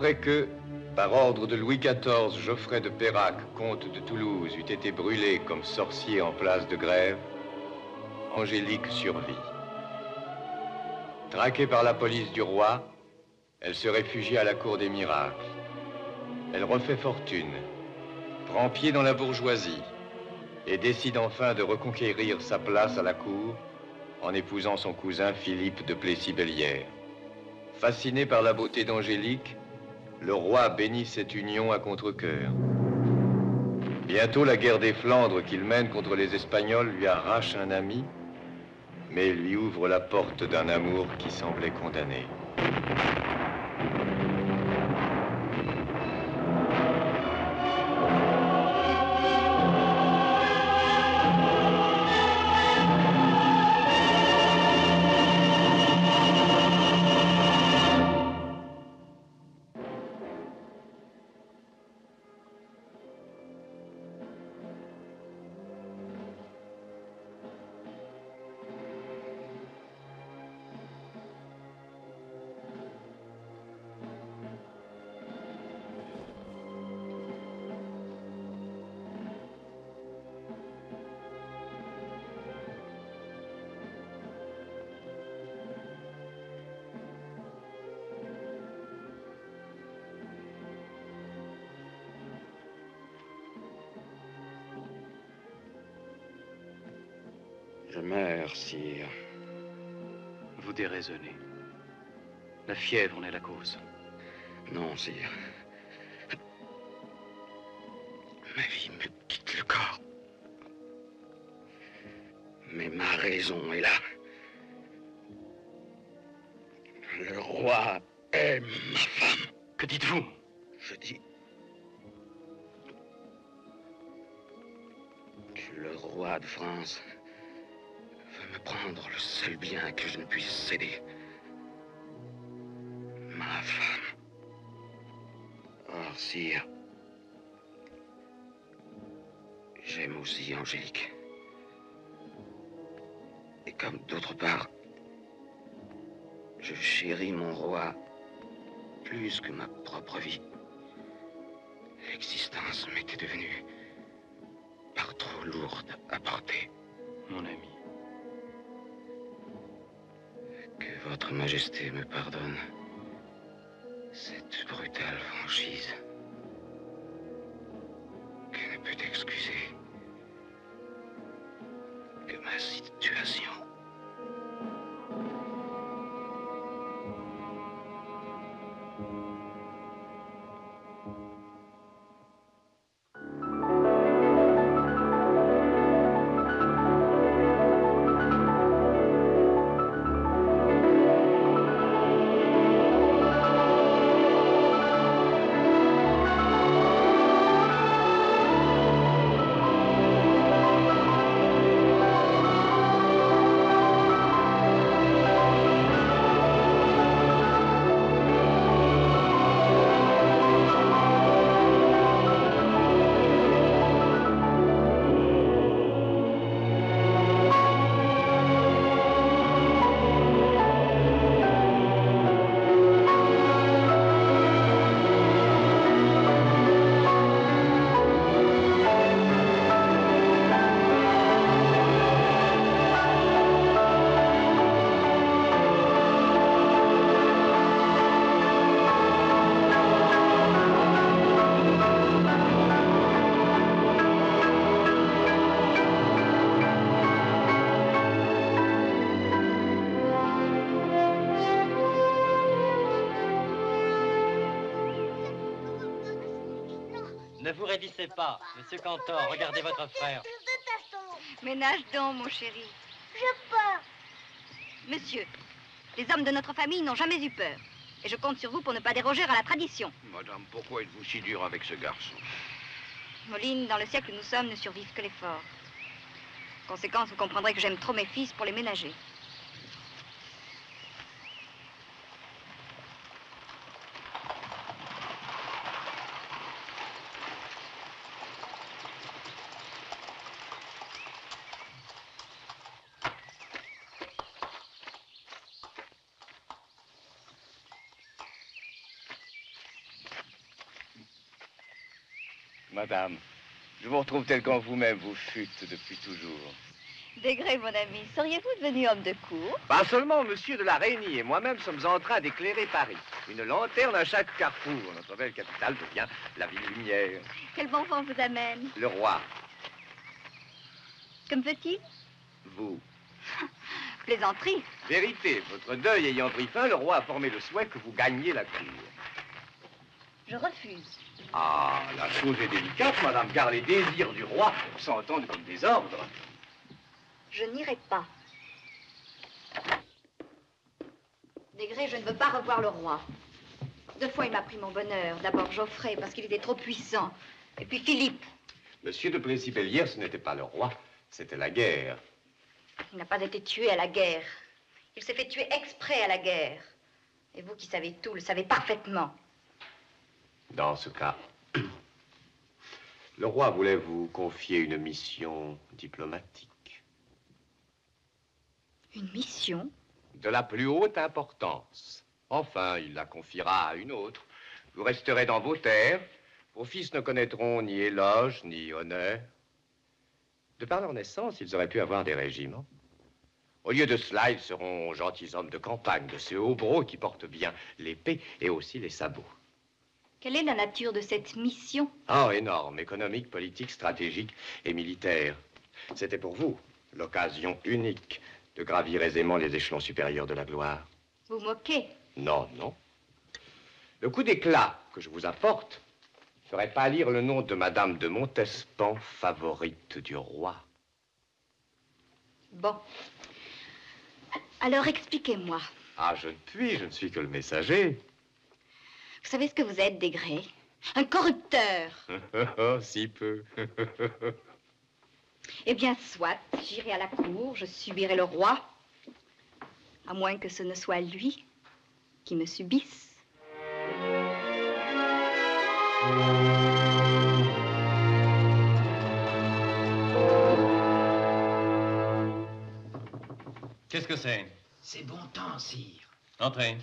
Après que, par ordre de Louis XIV, Geoffrey de Perrac, comte de Toulouse, eût été brûlé comme sorcier en place de Grève, Angélique survit. Traquée par la police du roi, elle se réfugie à la cour des miracles. Elle refait fortune, prend pied dans la bourgeoisie et décide enfin de reconquérir sa place à la cour en épousant son cousin Philippe de Plessis-Bellière. Fasciné par la beauté d'Angélique, le roi bénit cette union à contre-cœur. Bientôt, la guerre des Flandres qu'il mène contre les Espagnols lui arrache un ami, mais lui ouvre la porte d'un amour qui semblait condamné. Je meurs, sire. Vous déraisonnez. La fièvre en est la cause. Non, sire. Ma vie me quitte le corps. Mais ma raison est là. Le roi aime ma femme. Que dites-vous? Je dis que le roi de France veut me prendre le seul bien que je ne puisse céder. Ma femme. Or, sire, j'aime aussi Angélique. Et comme d'autre part, je chéris mon roi plus que ma propre vie. L'existence m'était devenue par trop lourde à porter. Mon ami. Que votre majesté me pardonne cette brutale franchise que ne peut excuser que ma situation. Ne vous raidissez pas, monsieur Cantor, regardez votre frère. Ménage donc, mon chéri. Je pars. Monsieur, les hommes de notre famille n'ont jamais eu peur. Et je compte sur vous pour ne pas déroger à la tradition. Madame, pourquoi êtes-vous si dur avec ce garçon? Moline, dans le siècle où nous sommes, ne survivent que les forts. Conséquence, vous comprendrez que j'aime trop mes fils pour les ménager. Madame, je vous retrouve tel qu'en vous-même vous fûtes depuis toujours. Degré, mon ami, seriez-vous devenu homme de cour? Pas seulement monsieur de la Reynie et moi-même sommes en train d'éclairer Paris. Une lanterne à chaque carrefour. Notre belle capitale devient la ville lumière. Quel bon vent vous amène? Le roi, Comme veut-il? vous. Plaisanterie. Vérité, votre deuil ayant pris fin, le roi a formé le souhait que vous gagniez la cour. Je refuse. Ah, la chose est délicate, madame, car les désirs du roi s'entendent comme des ordres. Je n'irai pas. Degré, je ne veux pas revoir le roi. 2 fois, il m'a pris mon bonheur. D'abord Geoffrey, parce qu'il était trop puissant. Et puis Philippe. Monsieur de Plessis-Bellière, ce n'était pas le roi, c'était la guerre. Il n'a pas été tué à la guerre. Il s'est fait tuer exprès à la guerre. Et vous qui savez tout, le savez parfaitement. Dans ce cas, le roi voulait vous confier une mission diplomatique. Une mission? De la plus haute importance. Enfin, il la confiera à une autre. Vous resterez dans vos terres. Vos fils ne connaîtront ni éloge, ni honneur. De par leur naissance, ils auraient pu avoir des régiments. Au lieu de cela, ils seront gentilshommes de campagne, de ces hobereaux qui portent bien l'épée et aussi les sabots. Quelle est la nature de cette mission? Ah, énorme, économique, politique, stratégique et militaire. C'était pour vous l'occasion unique de gravir aisément les échelons supérieurs de la gloire. Vous moquez? Non, non. Le coup d'éclat que je vous apporte ferait pâlir le nom de Madame de Montespan, favorite du roi. Bon. Alors expliquez-moi. Ah, je ne puis, je ne suis que le messager. Vous savez ce que vous êtes, Degré? Un corrupteur. Oh, si peu. Eh bien, soit, j'irai à la cour, je subirai le roi. À moins que ce ne soit lui qui me subisse. Qu'est-ce que c'est? C'est bon temps, sire. Entrez.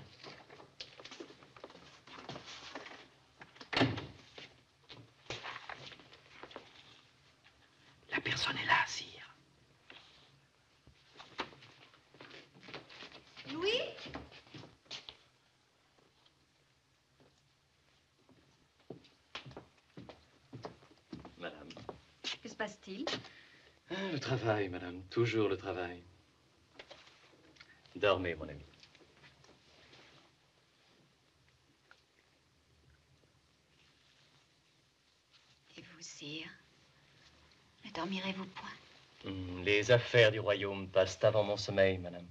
La personne est là, sire. Louis? Madame. Que se passe-t-il? Ah, le travail, madame. Toujours le travail. Dormez, mon ami. Et vous, sire? Ne dormirez-vous point? Les affaires du royaume passent avant mon sommeil, madame.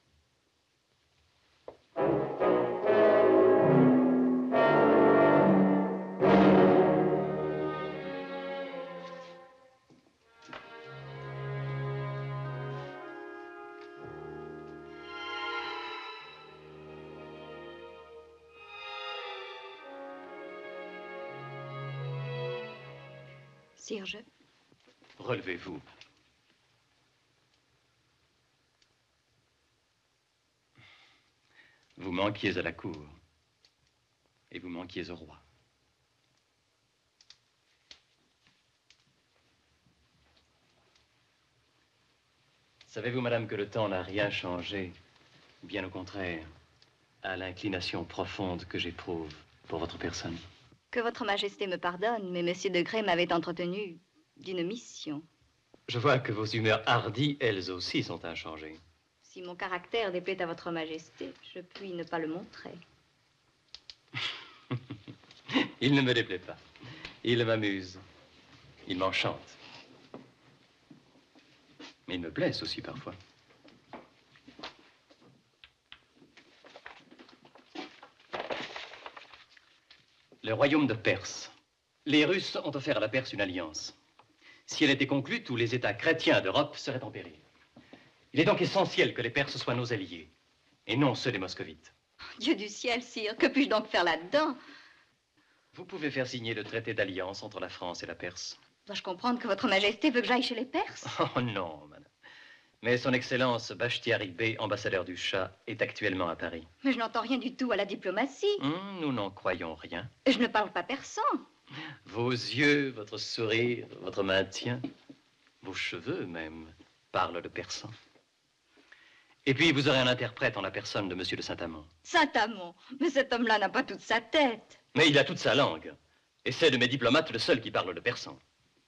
Sire, je... Relevez-vous. Vous manquiez à la cour. Et vous manquiez au roi. Savez-vous, madame, que le temps n'a rien changé, bien au contraire, à l'inclination profonde que j'éprouve pour votre personne? Que votre majesté me pardonne, mais monsieur Degré m'avait entretenu d'une mission. Je vois que vos humeurs hardies, elles aussi, sont inchangées. Si mon caractère déplaît à votre majesté, je puis ne pas le montrer. Il ne me déplaît pas. Il m'amuse. Il m'enchante. Mais il me blesse aussi parfois. Le royaume de Perse. Les Russes ont offert à la Perse une alliance. Si elle était conclue, tous les États chrétiens d'Europe seraient en péril. Il est donc essentiel que les Perses soient nos alliés, et non ceux des Moscovites. Dieu du ciel, sire, que puis-je donc faire là-dedans? Vous pouvez faire signer le traité d'alliance entre la France et la Perse. Dois-je comprendre que votre majesté veut que j'aille chez les Perses? Oh non, madame. Mais son Excellence Bachtiari Bey, ambassadeur du Shah, est actuellement à Paris. Mais je n'entends rien du tout à la diplomatie. Nous n'en croyons rien. Je ne parle pas persan. Vos yeux, votre sourire, votre maintien, vos cheveux même, parlent le persan. Et puis, vous aurez un interprète en la personne de Monsieur de Saint-Amand. Saint-Amand, mais cet homme-là n'a pas toute sa tête. Mais il a toute sa langue. Et c'est de mes diplomates le seul qui parle le persan.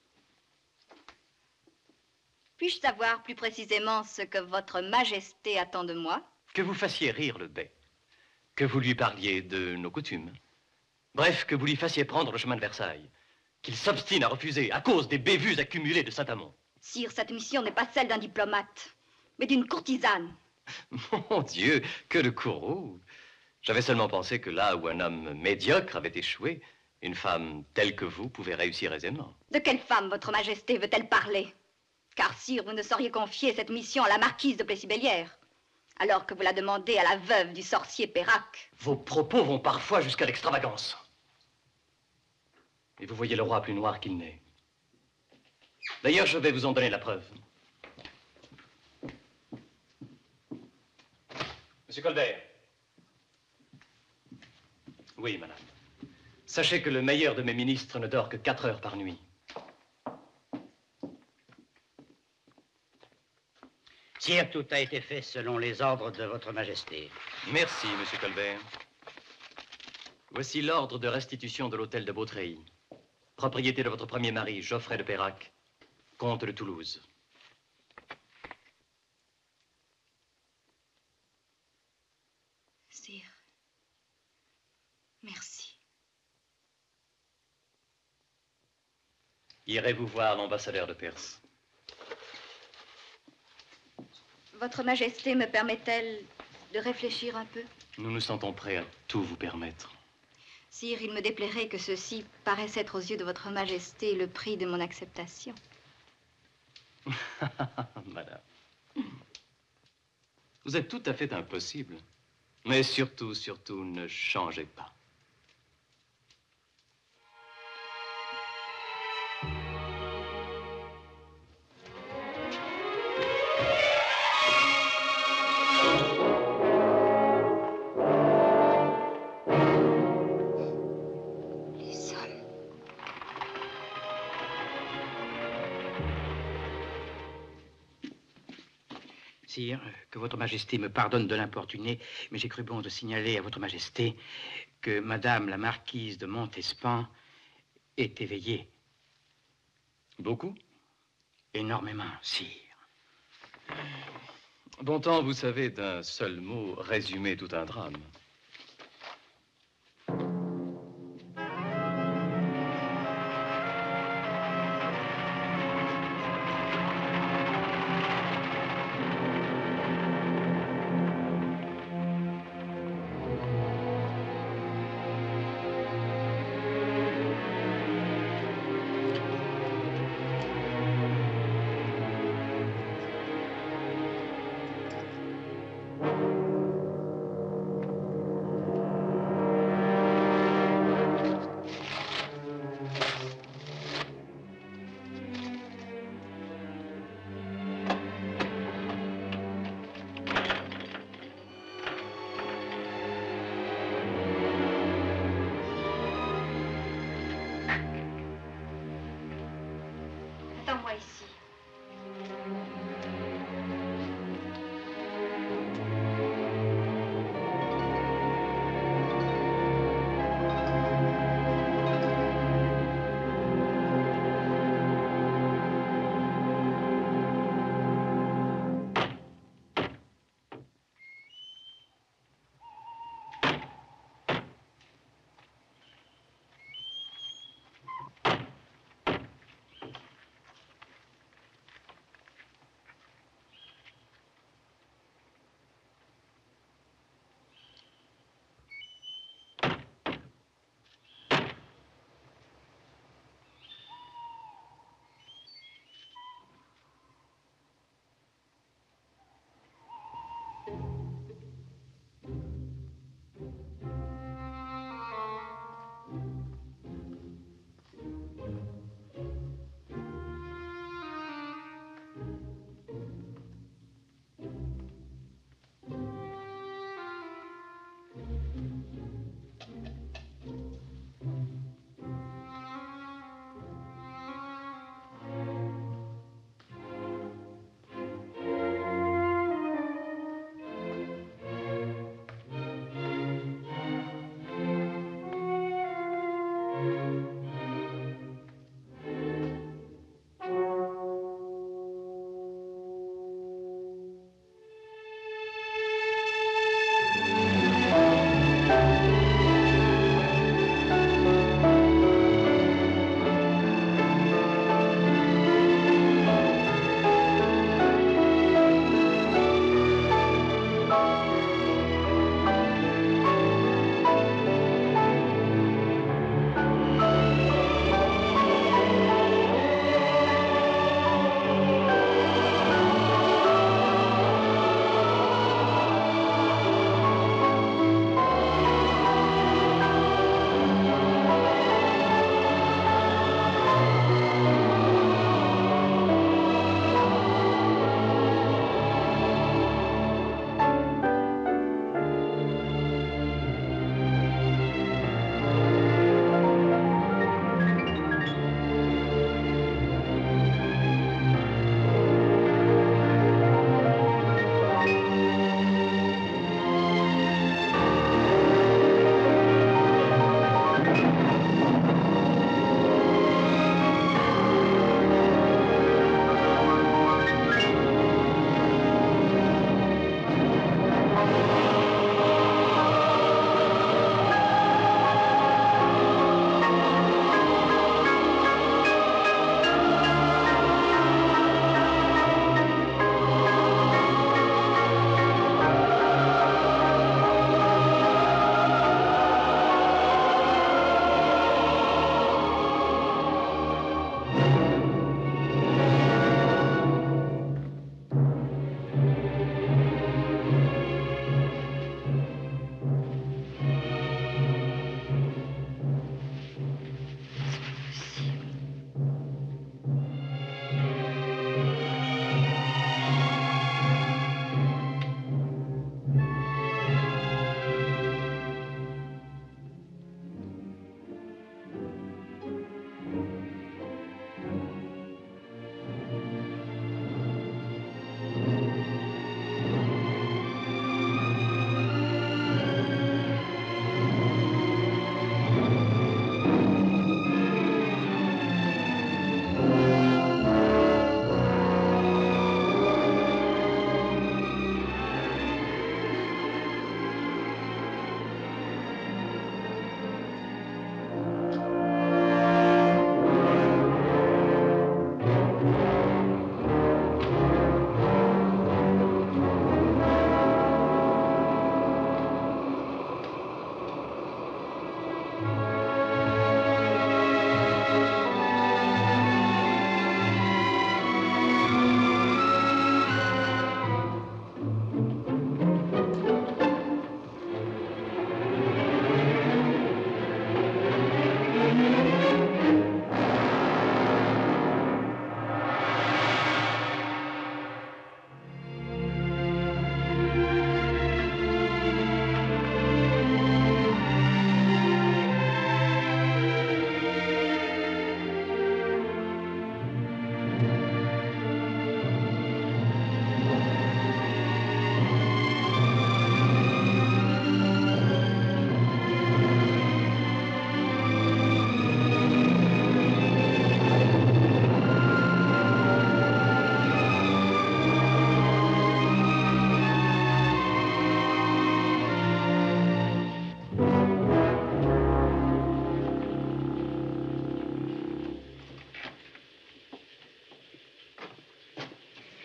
Puis-je savoir plus précisément ce que votre majesté attend de moi? Que vous fassiez rire le bey. Que vous lui parliez de nos coutumes. Bref, que vous lui fassiez prendre le chemin de Versailles. Qu'il s'obstine à refuser à cause des bévues accumulées de Saint-Amand. Sire, cette mission n'est pas celle d'un diplomate, mais d'une courtisane. Mon Dieu, que de courroux. J'avais seulement pensé que là où un homme médiocre avait échoué, une femme telle que vous pouvait réussir aisément. De quelle femme votre majesté veut-elle parler? Car, sire, vous ne sauriez confier cette mission à la marquise de Plessibellière, alors que vous la demandez à la veuve du sorcier Perrac. Vos propos vont parfois jusqu'à l'extravagance. Et vous voyez le roi plus noir qu'il n'est. D'ailleurs, je vais vous en donner la preuve. Monsieur Colbert. Oui, madame. Sachez que le meilleur de mes ministres ne dort que 4 heures par nuit. Sire, tout a été fait selon les ordres de votre majesté. Merci, monsieur Colbert. Voici l'ordre de restitution de l'hôtel de Beautreilly, propriété de votre premier mari, Geoffrey de Perrac, comte de Toulouse. Sire, merci. Irez-vous voir l'ambassadeur de Perse? Votre majesté me permet-elle de réfléchir un peu? Nous nous sentons prêts à tout vous permettre. Sire, il me déplairait que ceci paraisse être aux yeux de votre majesté le prix de mon acceptation. Madame, vous êtes tout à fait impossible. Mais surtout, surtout, ne changez pas. Les hommes. Sire, que votre majesté me pardonne de l'importuner, mais j'ai cru bon de signaler à votre majesté que madame la marquise de Montespan est éveillée. Beaucoup? Énormément, sire. Bon temps, vous savez, d'un seul mot, résumer tout un drame. Attends-moi ici.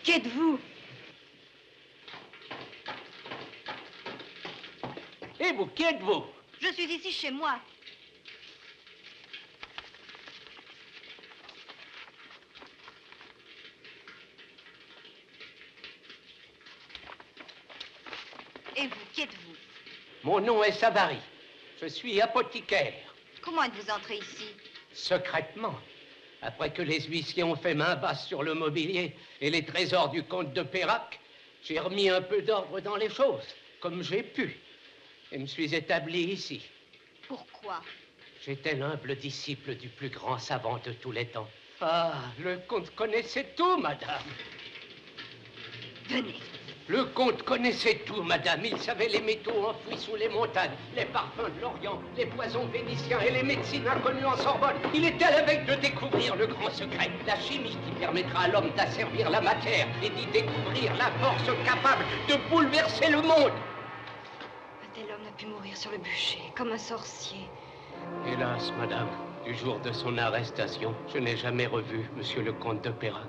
Qui êtes-vous? Et vous, qui êtes-vous? Je suis ici chez moi. Et vous, qui êtes-vous? Mon nom est Savary. Je suis apothicaire. Comment êtes-vous entré ici? Secrètement. Après que les huissiers ont fait main basse sur le mobilier et les trésors du comte de Pérac, j'ai remis un peu d'ordre dans les choses, comme j'ai pu, et me suis établi ici. Pourquoi? J'étais l'humble disciple du plus grand savant de tous les temps. Ah, le comte connaissait tout, madame. Venez. Le comte connaissait tout, madame. Il savait les métaux enfouis sous les montagnes, les parfums de l'Orient, les poisons vénitiens et les médecines inconnues en Sorbonne. Il était à la veille de découvrir le grand secret, la chimie qui permettra à l'homme d'asservir la matière et d'y découvrir la force capable de bouleverser le monde. Un tel homme n'a pu mourir sur le bûcher, comme un sorcier. Hélas, madame, du jour de son arrestation, je n'ai jamais revu monsieur le comte de Pérac.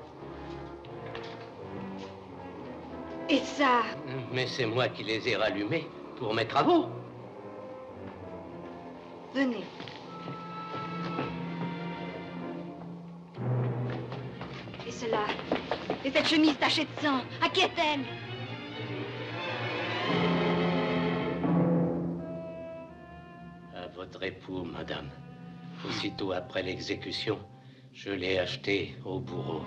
Et ça? Mais c'est moi qui les ai rallumés pour mes travaux. Venez. Et cela? Et cette chemise tachée de sang? À qui est-elle? À votre époux, madame. Aussitôt après l'exécution, je l'ai acheté au bourreau.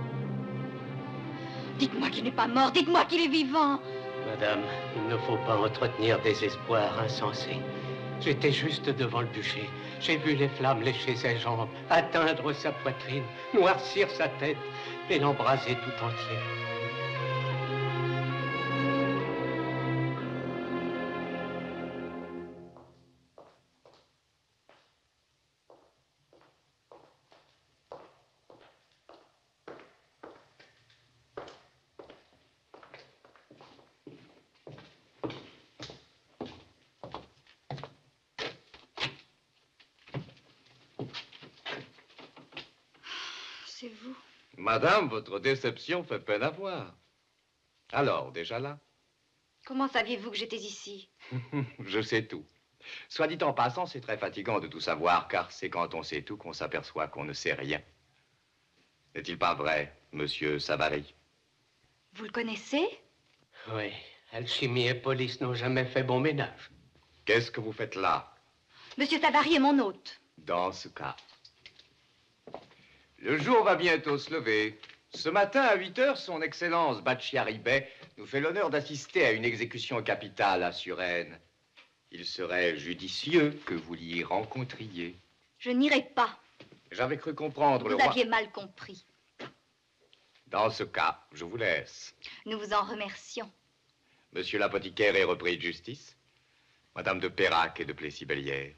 Dites-moi qu'il n'est pas mort, dites-moi qu'il est vivant. Madame, il ne faut pas entretenir des espoirs insensés. J'étais juste devant le bûcher. J'ai vu les flammes lécher ses jambes, atteindre sa poitrine, noircir sa tête et l'embraser tout entière. C'est vous. Madame, votre déception fait peine à voir. Alors, déjà là? Comment saviez-vous que j'étais ici? Je sais tout. Soit dit en passant, c'est très fatigant de tout savoir, car c'est quand on sait tout qu'on s'aperçoit qu'on ne sait rien. N'est-il pas vrai, monsieur Savary? Vous le connaissez? Oui, alchimie et police n'ont jamais fait bon ménage. Qu'est-ce que vous faites là? Monsieur Savary est mon hôte. Dans ce cas. Le jour va bientôt se lever. Ce matin, à 8 heures, son Excellence Bachiari Bey nous fait l'honneur d'assister à une exécution capitale à Suresnes. Il serait judicieux que vous l'y rencontriez. Je n'irai pas. J'avais cru comprendre le Vous roi... aviez mal compris. Dans ce cas, je vous laisse. Nous vous en remercions. Monsieur l'apothicaire est repris de justice. Madame de Pérac et de Plessis-Bellière.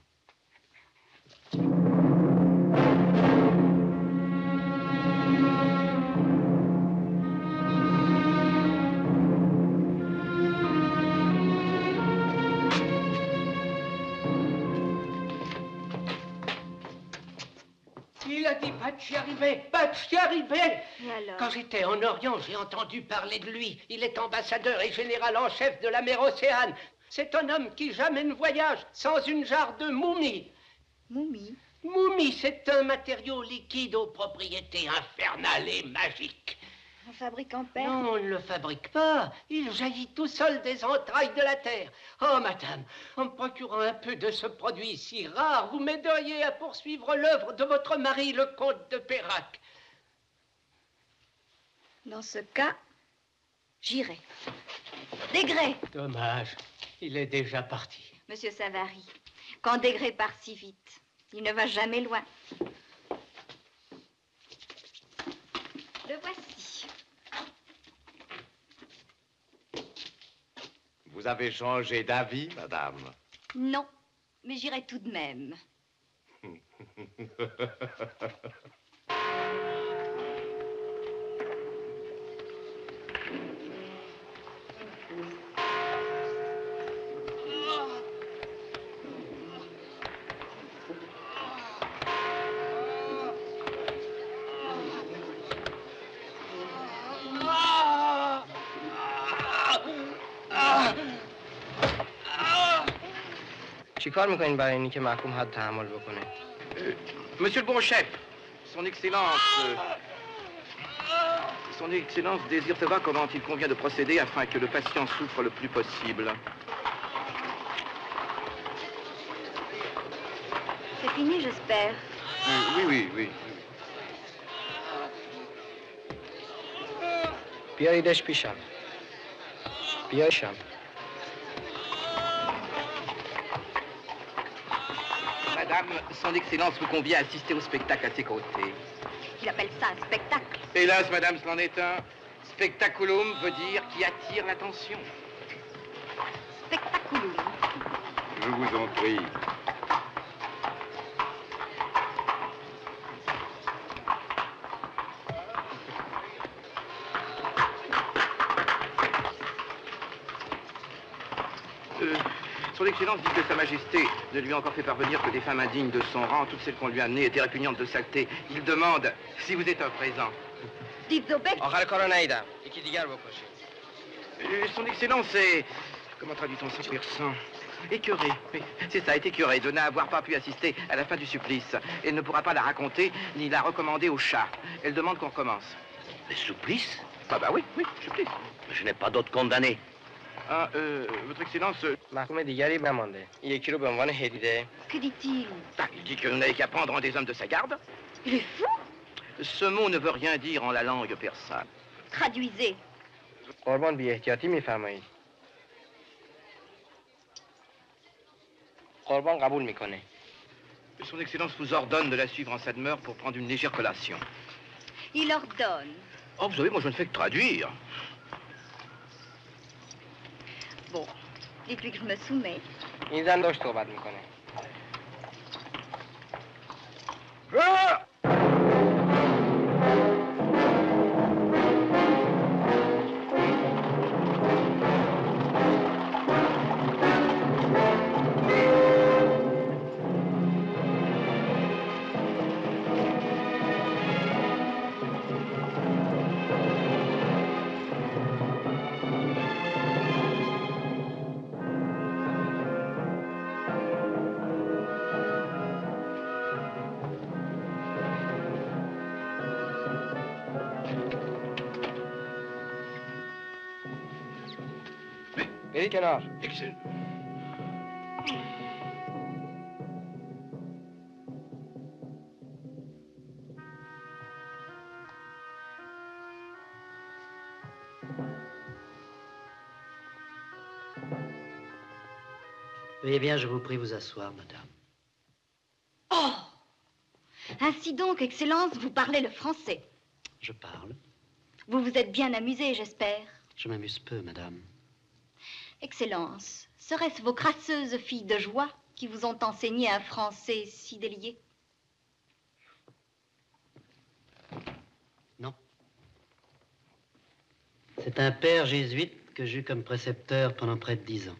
Il a dit Bachiari Bey, Bachiari Bey. Et alors? Quand j'étais en Orient, j'ai entendu parler de lui. Il est ambassadeur et général en chef de la mer Océane. C'est un homme qui jamais ne voyage sans une jarre de moumie. Moumie? Moumie, c'est un matériau liquide aux propriétés infernales et magiques. Un fabricant père? Non, on ne le fabrique pas. Il jaillit tout seul des entrailles de la terre. Oh, madame, en me procurant un peu de ce produit si rare, vous m'aideriez à poursuivre l'œuvre de votre mari, le comte de Pérac. Dans ce cas, j'irai. Degré! Dommage, il est déjà parti. Monsieur Savary, quand Degré part si vite, il ne va jamais loin. Le voici. Vous avez changé d'avis, madame? Non, mais j'irai tout de même. چیکار میکنین برای اینی که محکوم حد تحمل بکنه؟ Monsieur le bon chef, son Excellence désire savoir comment il convient de procéder afin que le patient souffre le plus possible. C'est fini, j'espère. Oui. بیاییدش پیشم. بیایشم. Madame, son Excellence vous convie à assister au spectacle à ses côtés. Il appelle ça un spectacle. Hélas, Madame, c'en est un. Spectaculum veut dire qui attire l'attention. Spectaculum. Je vous en prie. Son Excellence dit que Sa Majesté ne lui a encore fait parvenir que des femmes indignes de son rang. Toutes celles qu'on lui a amenées étaient répugnantes de saleté. Il demande si vous êtes un présent. Dites au bec. آخر کارو ندیدم. یکی دیگر بکشید. Son Excellence est... Comment traduit-on ça, persan? Écœuré. Oui, c'est ça, est écœuré de n'avoir pas pu assister à la fin du supplice. Elle ne pourra pas la raconter ni la recommander au chat. Elle demande qu'on recommence. Le supplice? Ah bah oui, supplice. Je n'ai pas d'autres condamnés. Ah, Votre Excellence... محکوم دیگری نمانده. این یکی رو به عنوان هدیه. Que dit-il? Ah, il dit que vous n'avez qu'à prendre un des hommes de sa garde. Il est fou. Ce mot ne veut rien dire en la langue persane. Traduisez. قربان بی احتیاطی میفرمایید. قربان قبول میکنه. Son Excellence vous ordonne de la suivre en sa demeure pour prendre une légère collation. Il ordonne. Oh, vous savez, moi je ne fais que traduire. Bon, dites-lui que je me soumets. این زن داشت صحبت میکنه. برید کنار. Veuillez bien, je vous prie, vous asseoir, madame. Oh! Ainsi donc, Excellence, vous parlez le français. Je parle. Vous vous êtes bien amusée, j'espère. Je m'amuse peu, madame. Excellence, serait-ce vos crasseuses filles de joie qui vous ont enseigné un français si délié? Non. C'est un père jésuite que j'eus comme précepteur pendant près de 10 ans.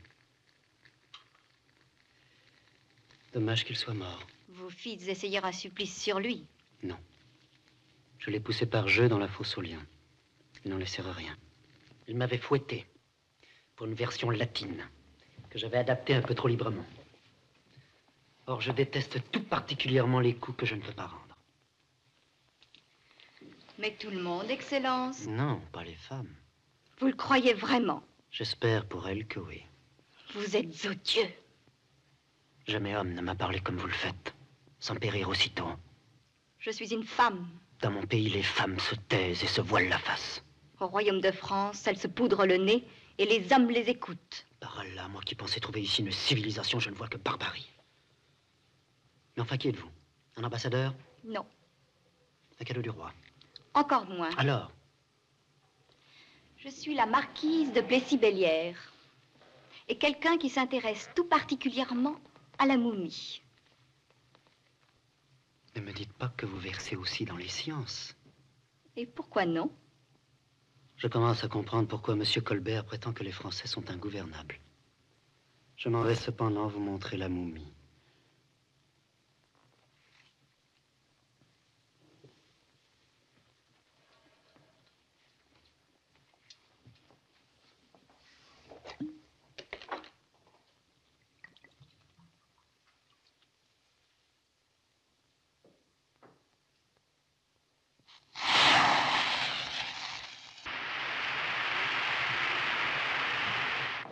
Dommage qu'il soit mort. Vous fîtes essayer un supplice sur lui? Non. Je l'ai poussé par jeu dans la fosse aux lions. Il n'en laissait rien. Il m'avait fouetté pour une version latine que j'avais adaptée un peu trop librement. Or, je déteste tout particulièrement les coups que je ne peux pas rendre. Mais tout le monde, Excellence. Non, pas les femmes. Vous le croyez vraiment? J'espère pour elles que oui. Vous êtes odieux. Jamais homme ne m'a parlé comme vous le faites, sans périr aussitôt. Je suis une femme. Dans mon pays, les femmes se taisent et se voilent la face. Au royaume de France, elles se poudrent le nez et les hommes les écoutent. Par Allah, moi qui pensais trouver ici une civilisation, je ne vois que barbarie. Mais enfin, qui êtes-vous? Un ambassadeur? Non. Un cadeau du roi? Encore moins. Alors? Je suis la marquise de Plessis-Bellière. Et quelqu'un qui s'intéresse tout particulièrement à la momie. Ne me dites pas que vous versez aussi dans les sciences. Et pourquoi non? Je commence à comprendre pourquoi M. Colbert prétend que les Français sont ingouvernables. Je m'en vais cependant vous montrer la momie.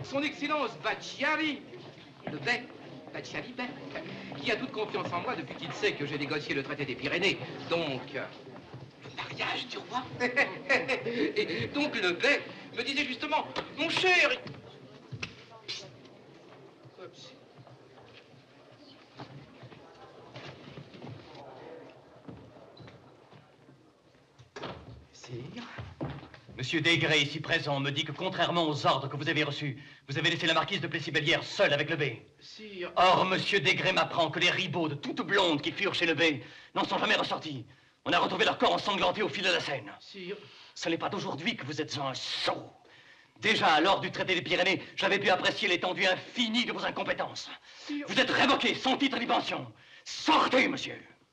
son Excellence Bacciari, le bey, Bacciari bey, qui a toute confiance en moi depuis qu'il sait que j'ai négocié le traité des Pyrénées. Donc, le mariage du roi. Et donc le bey me disait justement, mon cher... Sire, Monsieur Desgrais, ici présent, me dit que contrairement aux ordres que vous avez reçus, vous avez laissé la marquise de Plessy-Bellière seule avec le bey. Sire... Or, Monsieur Desgrais m'apprend que les ribauds de toutes blondes qui furent chez le bey n'en sont jamais ressortis. On a retrouvé leur corps ensanglanté au fil de la Seine. Sire... Ce n'est pas d'aujourd'hui que vous êtes un sot. Déjà, lors du traité des Pyrénées, j'avais pu apprécier l'étendue infinie de vos incompétences. Sire... Vous êtes révoqué, sans titre ni pension. Sortez, monsieur.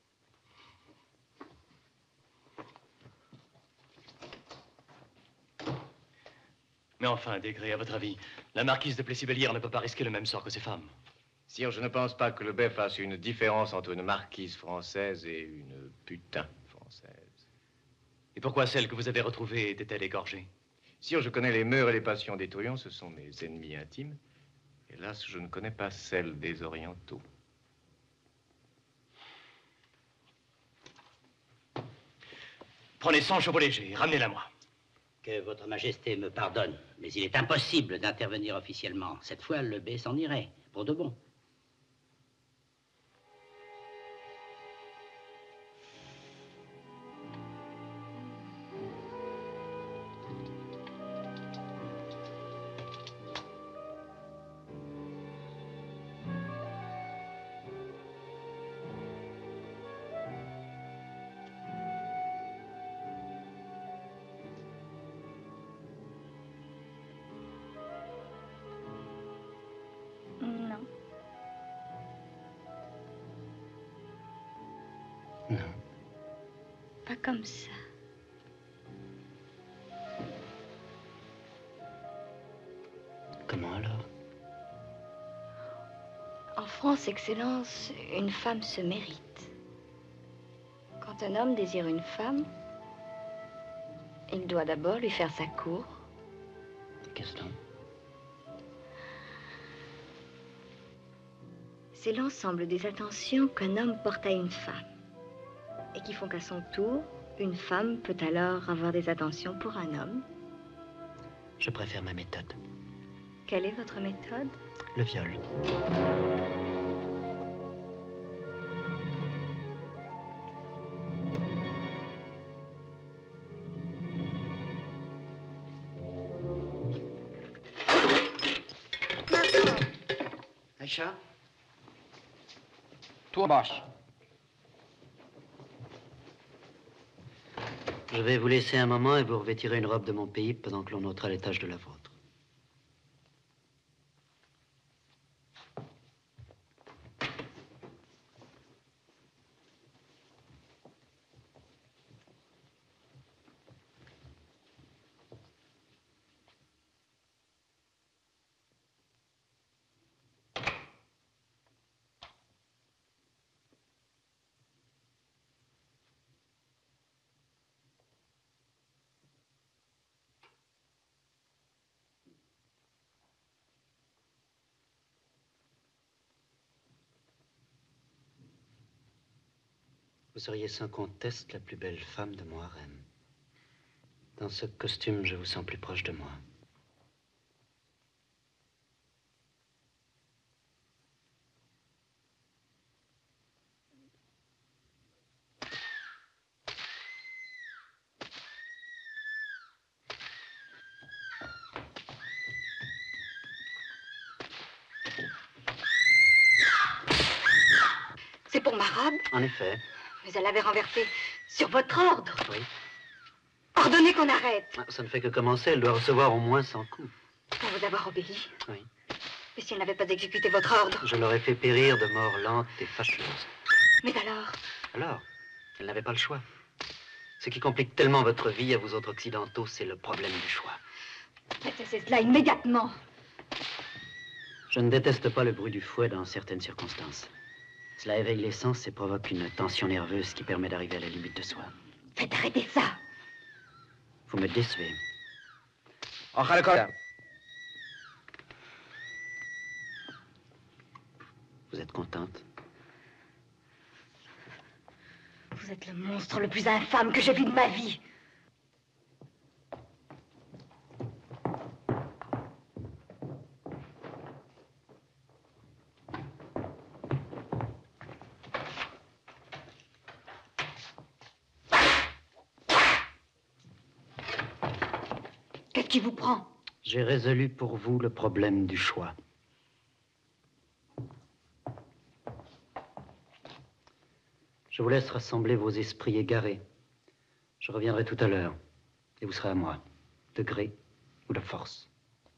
Mais enfin, Desgrais, à votre avis, la marquise de Plessy-Bellière ne peut pas risquer le même sort que ses femmes. Sire, je ne pense pas que le bey fasse une différence entre une marquise française et une putain française. Et pourquoi celle que vous avez retrouvée était-elle égorgée? Sire, je connais les mœurs et les passions des Truands, ce sont mes ennemis intimes. Hélas, je ne connais pas celles des Orientaux. Prenez 100 chevaux légers, ramenez-la moi. Que votre majesté me pardonne, mais il est impossible d'intervenir officiellement. Cette fois, le bey s'en irait, pour de bon. Pas comme ça. Comment alors? En France, Excellence, une femme se mérite. Quand un homme désire une femme, il doit d'abord lui faire sa cour. Qu'est-ce donc? C'est l'ensemble des attentions qu'un homme porte à une femme. Et qui font qu'à son tour, une femme peut alors avoir des attentions pour un homme. Je préfère ma méthode. Quelle est votre méthode? Le viol. Aïcha? Tour basse. Je vais vous laisser un moment et vous revêtirez une robe de mon pays pendant que l'on ôtera les taches de la vôtre. Vous seriez sans conteste la plus belle femme de mon harem. Dans ce costume, je vous sens plus proche de moi. C'est pour ma robe? En effet. Mais elle l'avait renversée sur votre ordre. Oui. Ordonnez qu'on arrête. Ah, ça ne fait que commencer. Elle doit recevoir au moins 100 coups. Pour vous avoir obéi. Oui. Mais si elle n'avait pas exécuté votre ordre? Je l'aurais fait périr de mort lente et fâcheuse. Mais alors? Alors, elle n'avait pas le choix. Ce qui complique tellement votre vie à vous autres occidentaux, c'est le problème du choix. Mais cessez cela immédiatement. Je ne déteste pas le bruit du fouet dans certaines circonstances. Cela éveille les sens et provoque une tension nerveuse qui permet d'arriver à la limite de soi. Faites arrêter ça. Vous me décevez. En Vous êtes contente? Vous êtes le monstre le plus infâme que j'ai vu de ma vie. Qu'est-ce qui vous prend? J'ai résolu pour vous le problème du choix. Je vous laisse rassembler vos esprits égarés. Je reviendrai tout à l'heure, et vous serez à moi, de gré ou de force.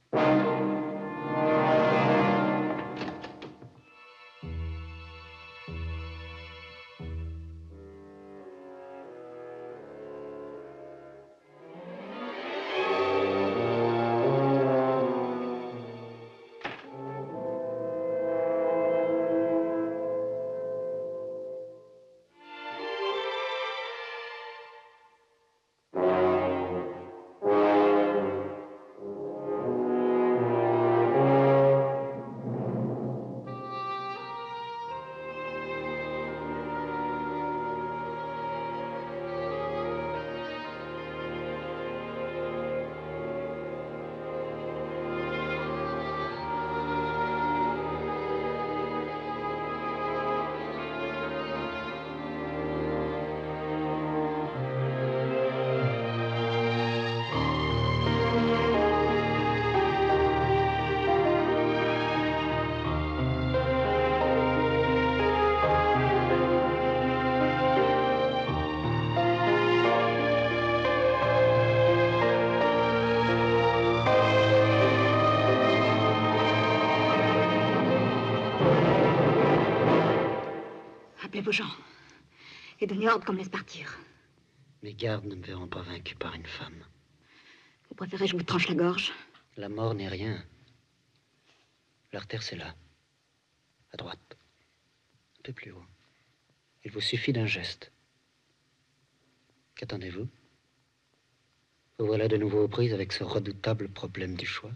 Appelez vos gens et donnez ordre qu'on me laisse partir. Mes gardes ne me verront pas vaincu par une femme. Vous préférez que je vous tranche la gorge? La mort n'est rien. L'artère, c'est là. À droite. Un peu plus haut. Il vous suffit d'un geste. Qu'attendez-vous? Vous voilà de nouveau aux prises avec ce redoutable problème du choix.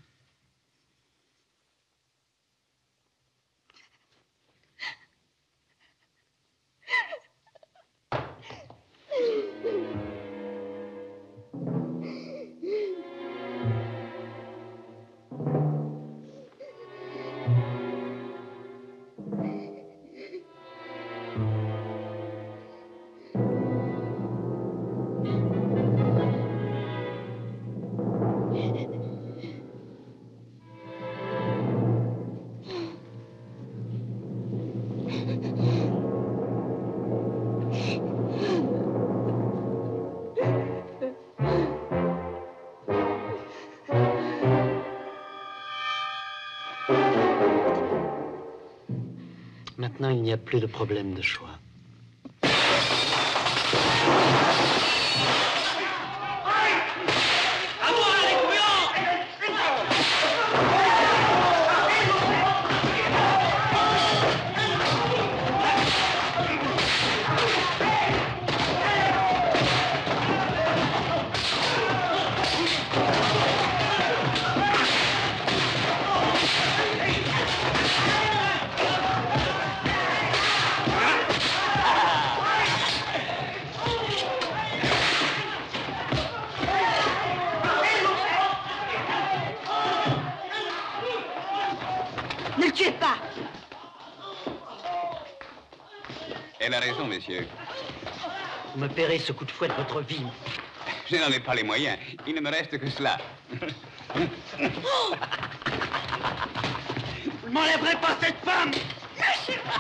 Maintenant, il n'y a plus de problème de choix. Ne le tuez pas! Elle a raison, messieurs. Vous me paierez ce coup de fouet de votre vie. Je n'en ai pas les moyens. Il ne me reste que cela. Vous ne m'enlèverez pas cette femme! Lâchez-moi!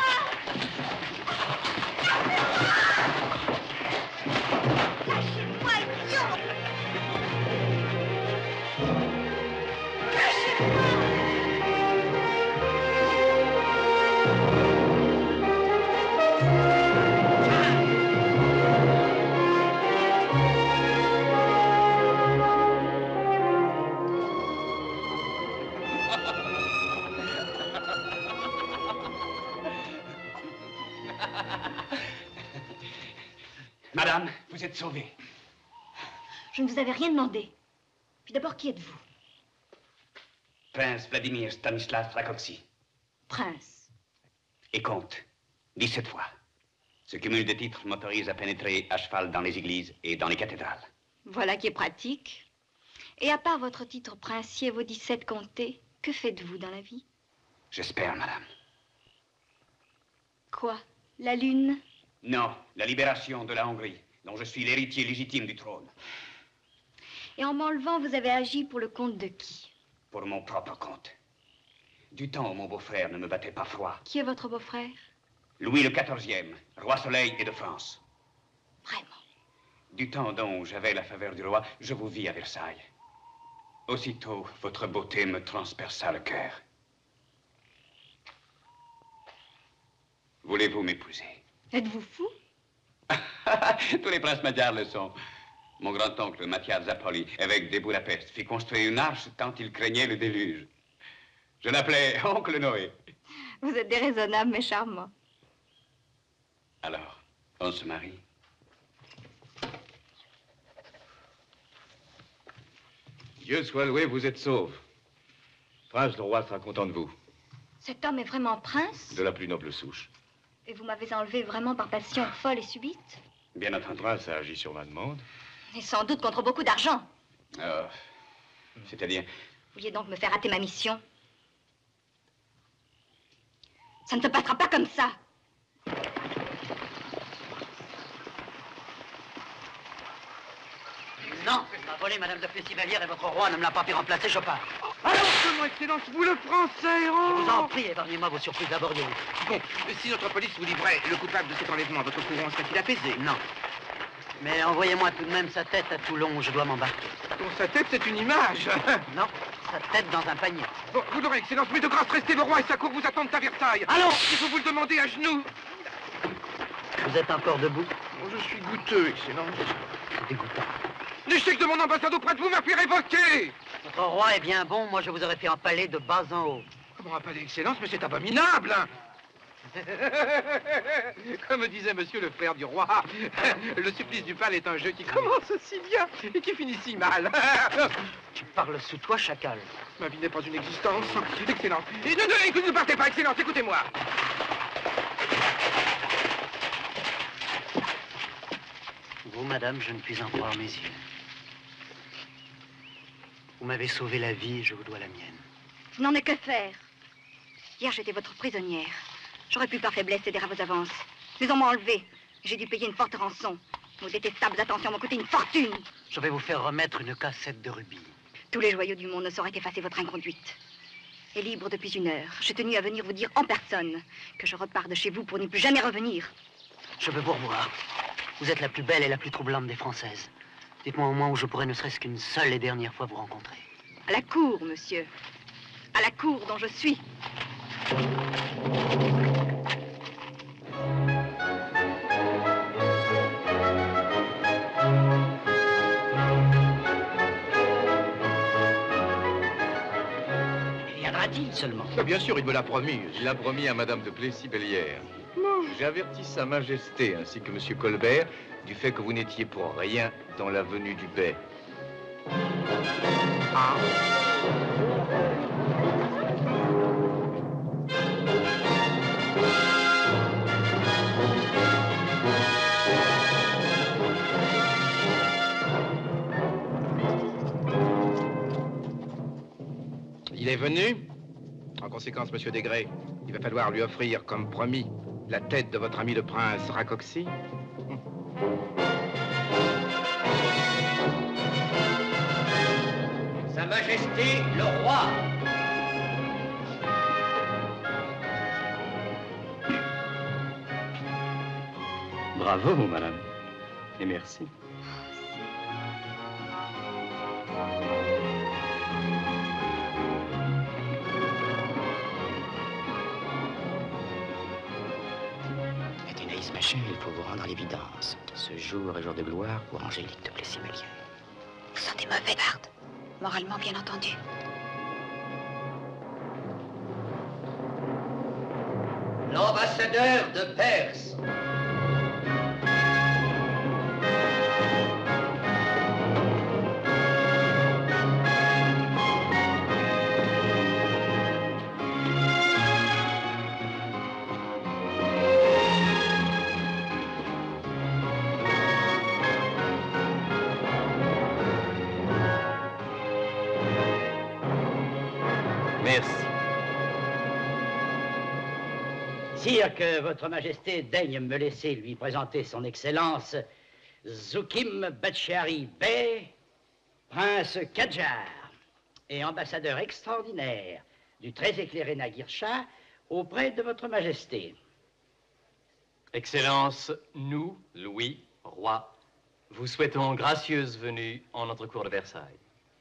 Lâchez-moi, idiot! Madame, vous êtes sauvée. Je ne vous avais rien demandé. Puis d'abord, qui êtes-vous? Prince Vladimir Stanislas Rakoczy. Prince. et compte 17 fois. Ce cumul de titres m'autorise à pénétrer à cheval dans les églises et dans les cathédrales. Voilà qui est pratique. Et à part votre titre princier et vos 17 comtés, que faites-vous dans la vie? J'espère, madame. Quoi? La lune? Non, la libération de la Hongrie, dont je suis l'héritier légitime du trône. Et en m'enlevant, vous avez agi pour le compte de qui? Pour mon propre compte. Du temps où mon beau-frère ne me battait pas froid. Qui est votre beau-frère? Louis le XIVe, roi Soleil et de France. Vraiment? Du temps dont j'avais la faveur du roi, je vous vis à Versailles. Aussitôt, votre beauté me transperça le cœur. Voulez-vous m'épouser? Êtes-vous fou? Tous les princes magyars le sont. Mon grand-oncle, Mathias Zapoli, évêque de Budapest, fit construire une arche tant il craignait le déluge. Je l'appelais Oncle Noé. Vous êtes déraisonnable, mais charmant. Alors, on se marie? Dieu soit loué, vous êtes sauve. Prince, le roi sera content de vous. Cet homme est vraiment prince? De la plus noble souche. Et vous m'avez enlevé vraiment par passion folle et subite? Bien entendu. Le prince a agi sur ma demande. Et sans doute contre beaucoup d'argent. C'est-à-dire? Vous vouliez donc me faire rater ma mission? Ça ne se passera pas comme ça. Non, m'a volé Madame de Plessis-Bellière et votre roi ne me l'a pas fait remplacer, je pars. Alors, mon Excellence, vous le Français, oh! Je vous en prie, épargnez-moi vos surprises laborieuses. Bon, si notre police vous livrait le coupable de cet enlèvement, votre courant serait-il apaisé? Non. Mais envoyez-moi tout de même sa tête à Toulon où je dois m'embarquer. Bon, sa tête, c'est une image. Non, sa tête dans un panier. Bon, vous l'aurez, Excellence, mais de grâce, restez, le roi et sa cour vous attendent à Versailles. Allons! Il faut vous le demander à genoux. Vous êtes encore debout? Oh, je suis goûteux, Excellence. C'est dégoûtant. L'échec de mon ambassade auprès de vous m'a fait révoquer. Votre roi est bien bon, moi je vous aurais fait empaler de bas en haut. Comment empaler, Excellence? Mais c'est abominable. Comme disait monsieur le frère du roi, le supplice du pal est un jeu qui commence si bien et qui finit si mal. Tu parles sous toi, chacal. Ma vie n'est pas une existence. Excellence. Et ne partez pas, Excellence, écoutez-moi. Vous, madame, je ne puis en croire mes yeux. Vous m'avez sauvé la vie et je vous dois la mienne. Je n'en ai que faire. Hier, j'étais votre prisonnière. J'aurais pu par faiblesse céder à vos avances. Mais on m'a enlevé. J'ai dû payer une forte rançon. Vos détestables attentions m'ont coûté une fortune. Je vais vous faire remettre une cassette de rubis. Tous les joyaux du monde ne sauraient effacer votre inconduite. Et libre depuis 1 heure, j'ai tenu à venir vous dire en personne que je repars de chez vous pour n'y plus jamais revenir. Je veux vous revoir. Vous êtes la plus belle et la plus troublante des Françaises. Dites-moi au moins où je pourrais ne serait-ce qu'une seule et dernière fois vous rencontrer. À la cour, monsieur. À la cour dont je suis. Viendra-t-il seulement? Bien sûr, il me l'a promis. Il l'a promis à Madame de Plessis-Bellière. J'ai averti Sa Majesté ainsi que Monsieur Colbert du fait que vous n'étiez pour rien dans la venue du Bey. Ah. Il est venu. En conséquence, Monsieur Desgrais, il va falloir lui offrir, comme promis, la tête de votre ami le prince Rakoczy. Sa Majesté, le roi. Bravo, madame. Et merci. Athénaïs, ma chère, il faut vous rendre à l'évidence. Ce jour est jour de gloire pour Angélique de Plessis-Bellière. Vous sentez mauvais, garde. Moralement, bien entendu. L'ambassadeur de Perse. Merci. Sire, que votre majesté daigne me laisser lui présenter son excellence Zoukim Batchari Bey, prince Kadjar et ambassadeur extraordinaire du très éclairé Naguir Shah auprès de votre majesté. Excellence, nous, Louis, roi, vous souhaitons gracieuse venue en notre cour de Versailles.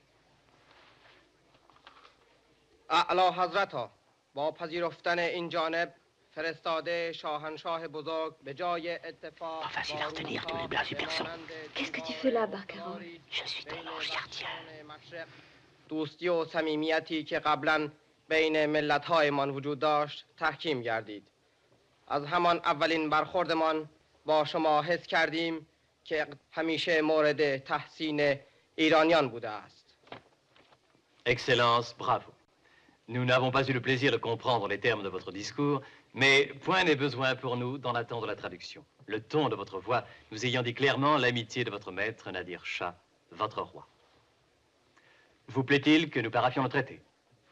اعلی حضرت با پذیرفتن این جانب فرستاده شاهنشاه بزرگ به جای اتفاق Qu'est-ce que tu fais là, Barcarolle? Je suis ton ange gardien. دوستی و صمیمیتی که قبلا بین ملت‌هایمان وجود داشت تحکیم گردید. از همان اولین برخوردمان با شما حس کردیم که همیشه مورد تحسین ایرانیان بوده است. Excellence, bravo. Nous n'avons pas eu le plaisir de comprendre les termes de votre discours, mais point n'est besoin pour nous d'en attendre la traduction. Le ton de votre voix nous ayant dit clairement l'amitié de votre maître Nadir Shah, votre roi. Vous plaît-il que nous paraphions le traité?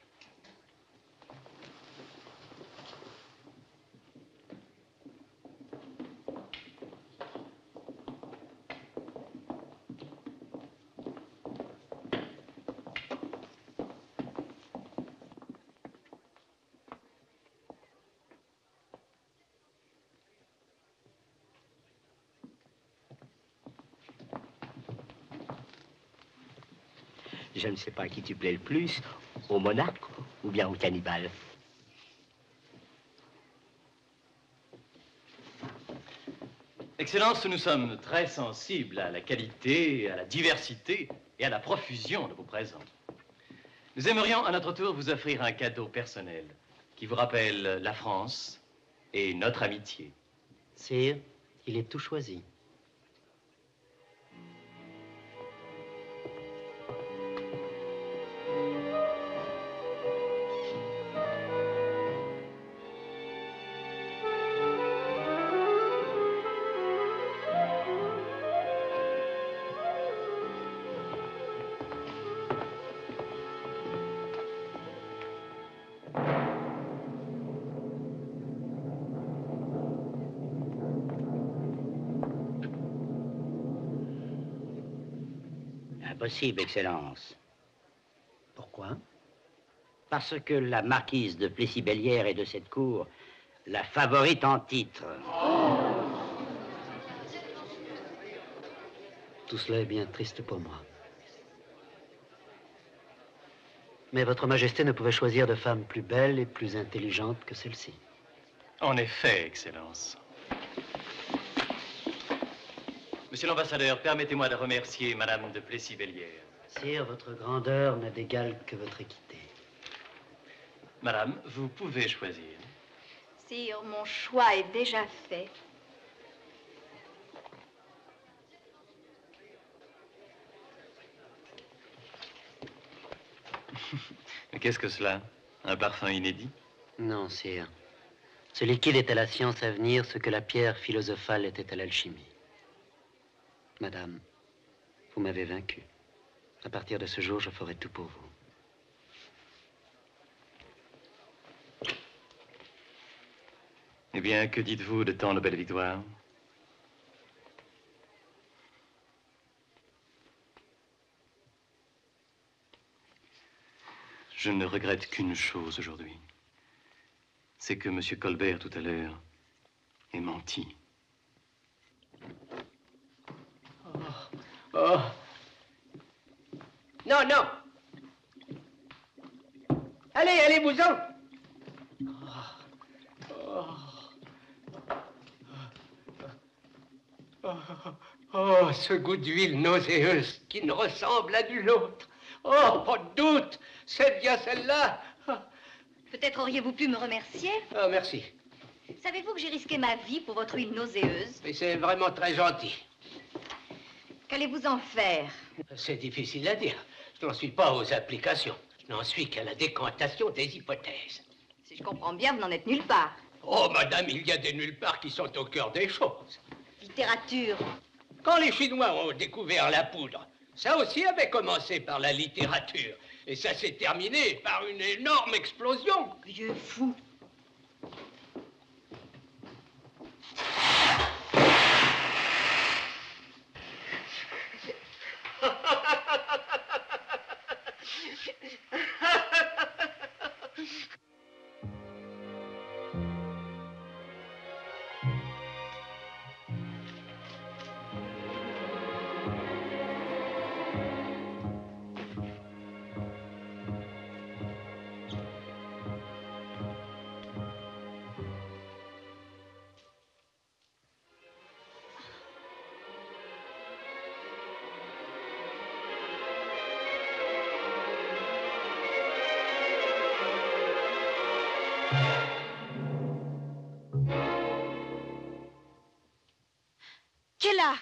Je ne sais pas à qui tu plais le plus, au monarque ou bien au cannibale. Excellence, nous sommes très sensibles à la qualité, à la diversité et à la profusion de vos présents. Nous aimerions à notre tour vous offrir un cadeau personnel qui vous rappelle la France et notre amitié. Sire, il est tout choisi. Impossible, Excellence. Pourquoi? Parce que la marquise de Plessis-Bellière est de cette cour la favorite en titre. Tout cela est bien triste pour moi. Mais votre majesté ne pouvait choisir de femme plus belle et plus intelligente que celle-ci. En effet, Excellence. Monsieur l'ambassadeur, permettez-moi de remercier Madame de Plessis-Bellière. Sire, votre grandeur n'a d'égal que votre équité. Madame, vous pouvez choisir. Sire, mon choix est déjà fait. Mais qu'est-ce que cela? Un parfum inédit? Non, sire. Ce liquide est à la science à venir ce que la pierre philosophale était à l'alchimie. Madame, vous m'avez vaincu. À partir de ce jour, je ferai tout pour vous. Eh bien, que dites-vous de tant de belles victoires? Je ne regrette qu'une chose aujourd'hui. C'est que M. Colbert, tout à l'heure, ait menti. Oh. Non, non. Allez, allez-vous-en. Oh, ce goût d'huile nauséeuse qui ne ressemble à nul autre. Oh, pas de doute, c'est bien celle-là. Peut-être auriez-vous pu me remercier? Oh, merci. Savez-vous que j'ai risqué ma vie pour votre huile nauséeuse? Mais c'est vraiment très gentil. Qu'allez-vous en faire? C'est difficile à dire. Je n'en suis pas aux applications. Je n'en suis qu'à la décantation des hypothèses. Si je comprends bien, vous n'en êtes nulle part. Oh, madame, il y a des nulle part qui sont au cœur des choses. Littérature. Quand les Chinois ont découvert la poudre, ça aussi avait commencé par la littérature. Et ça s'est terminé par une énorme explosion. Vieux fou. Qui est là?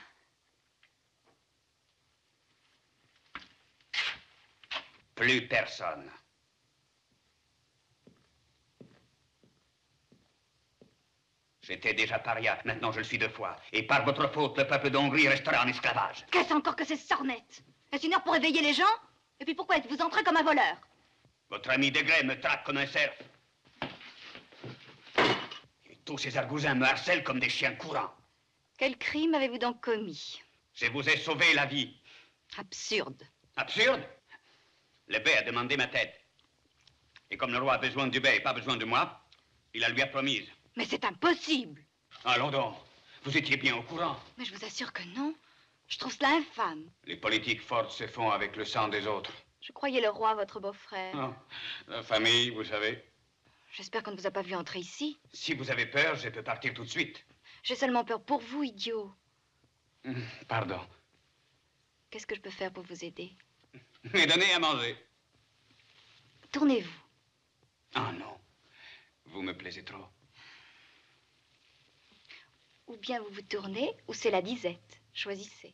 Plus personne. J'étais déjà paria, maintenant je le suis 2 fois. Et par votre faute, le peuple d'Hongrie restera en esclavage. Qu'est-ce encore que ces sornettes? Est-ce une heure pour réveiller les gens? Et puis pourquoi êtes-vous entré comme un voleur? Votre ami Degré me traque comme un cerf. Et tous ces argousins me harcèlent comme des chiens courants. Quel crime avez-vous donc commis? Je vous ai sauvé la vie. Absurde. Absurde? Le bey a demandé ma tête. Et comme le roi a besoin du bey et pas besoin de moi, il la lui a promise. Mais c'est impossible. Allons donc. Vous étiez bien au courant. Mais je vous assure que non. Je trouve cela infâme. Les politiques fortes se font avec le sang des autres. Je croyais le roi votre beau-frère. Non. La famille, vous savez. J'espère qu'on ne vous a pas vu entrer ici. Si vous avez peur, je peux partir tout de suite. J'ai seulement peur pour vous, idiot. Pardon. Qu'est-ce que je peux faire pour vous aider? Mais donnez à manger. Tournez-vous. Ah non. Vous me plaisez trop. Ou bien vous vous tournez, ou c'est la disette. Choisissez.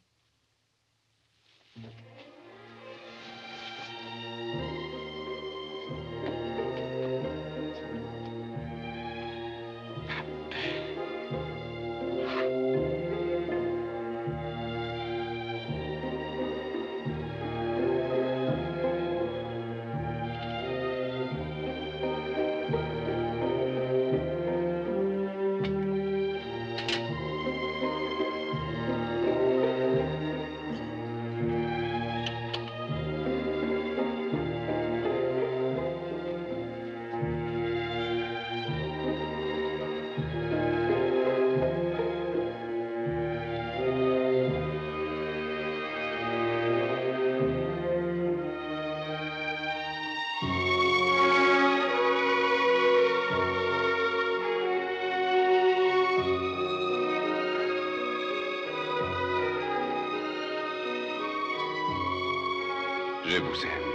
Je vous aime.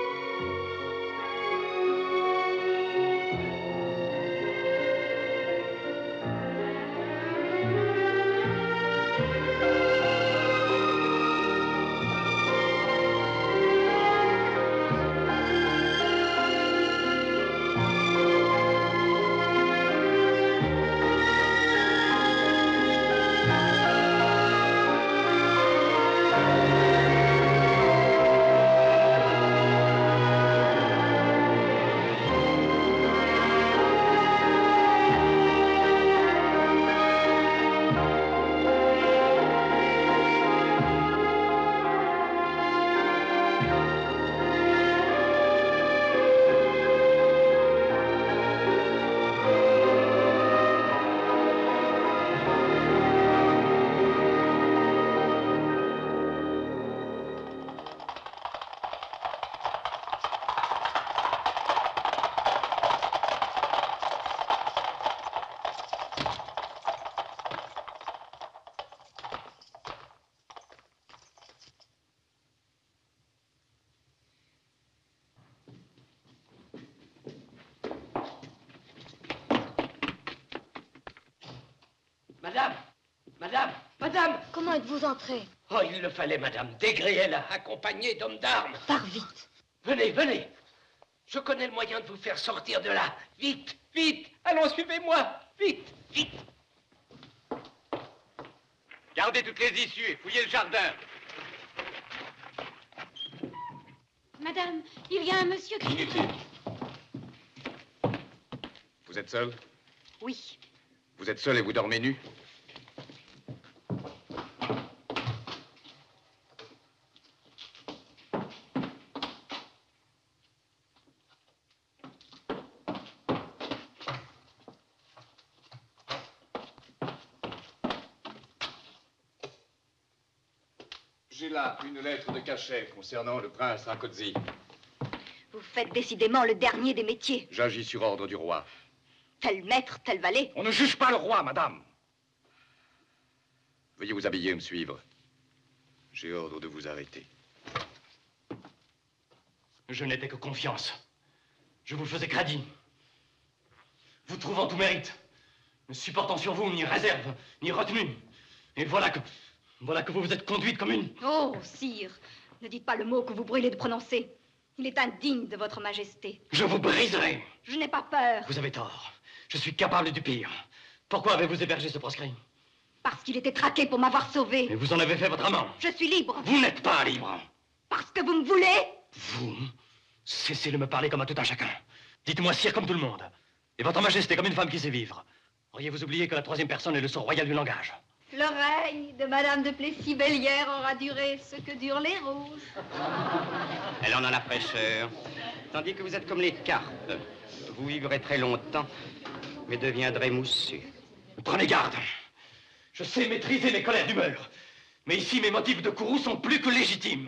Madame! Madame! Madame! Comment êtes-vous entrée? Oh, il le fallait, madame. Degré est là, accompagné d'hommes d'armes. Pars vite. Venez, venez. Je connais le moyen de vous faire sortir de là. Vite, vite. Allons, suivez-moi. Vite, vite. Gardez toutes les issues et fouillez le jardin. Mais Madame, il y a un monsieur qui... Inutile. Vous êtes seul? Oui. Vous êtes seul et vous dormez nu? J'ai là une lettre de cachet concernant le prince Rakozzi. Vous faites décidément le dernier des métiers. J'agis sur ordre du roi. Tel maître, tel valet. On ne juge pas le roi, madame. Veuillez vous habiller et me suivre. J'ai ordre de vous arrêter. Je n'étais que confiance. Je vous faisais crédit. Vous trouvant tout mérite, ne supportant sur vous ni réserve, ni retenue. Et voilà que vous vous êtes conduite comme une... Oh, sire, ne dites pas le mot que vous brûlez de prononcer. Il est indigne de votre majesté. Je vous briserai. Je n'ai pas peur. Vous avez tort. Je suis capable du pire. Pourquoi avez-vous hébergé ce proscrit? Parce qu'il était traqué pour m'avoir sauvé. Et vous en avez fait votre amant. Je suis libre. Vous n'êtes pas libre. Parce que vous me voulez. Vous? Cessez de me parler comme à tout un chacun. Dites-moi sire comme tout le monde. Et votre majesté comme une femme qui sait vivre. Auriez-vous oublié que la troisième personne est le sceau royal du langage? Le règne de Madame de Plessis-Bellière aura duré ce que durent les roses. Elle en a la fraîcheur. Tandis que vous êtes comme les carpes. Vous vivrez très longtemps, mais deviendrez moussus. Prenez garde. Je sais maîtriser mes colères d'humeur. Mais ici, mes motifs de courroux sont plus que légitimes.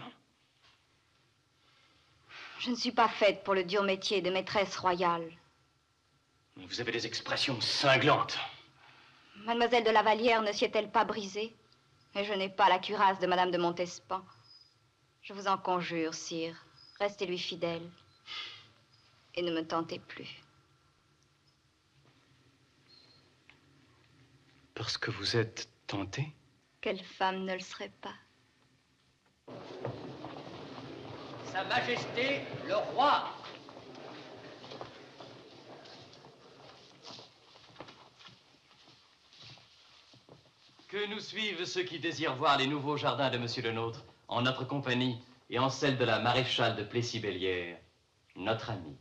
Je ne suis pas faite pour le dur métier de maîtresse royale. Vous avez des expressions cinglantes. Mademoiselle de la Vallière ne s'y est-elle pas brisée? Et je n'ai pas la cuirasse de Madame de Montespan. Je vous en conjure, sire, restez-lui fidèle. Et ne me tentez plus. Parce que vous êtes tenté? Quelle femme ne le serait pas? Sa Majesté, le roi. Que nous suivent ceux qui désirent voir les nouveaux jardins de Monsieur le Nôtre, en notre compagnie et en celle de la maréchale de Plessis-Bellière, notre amie.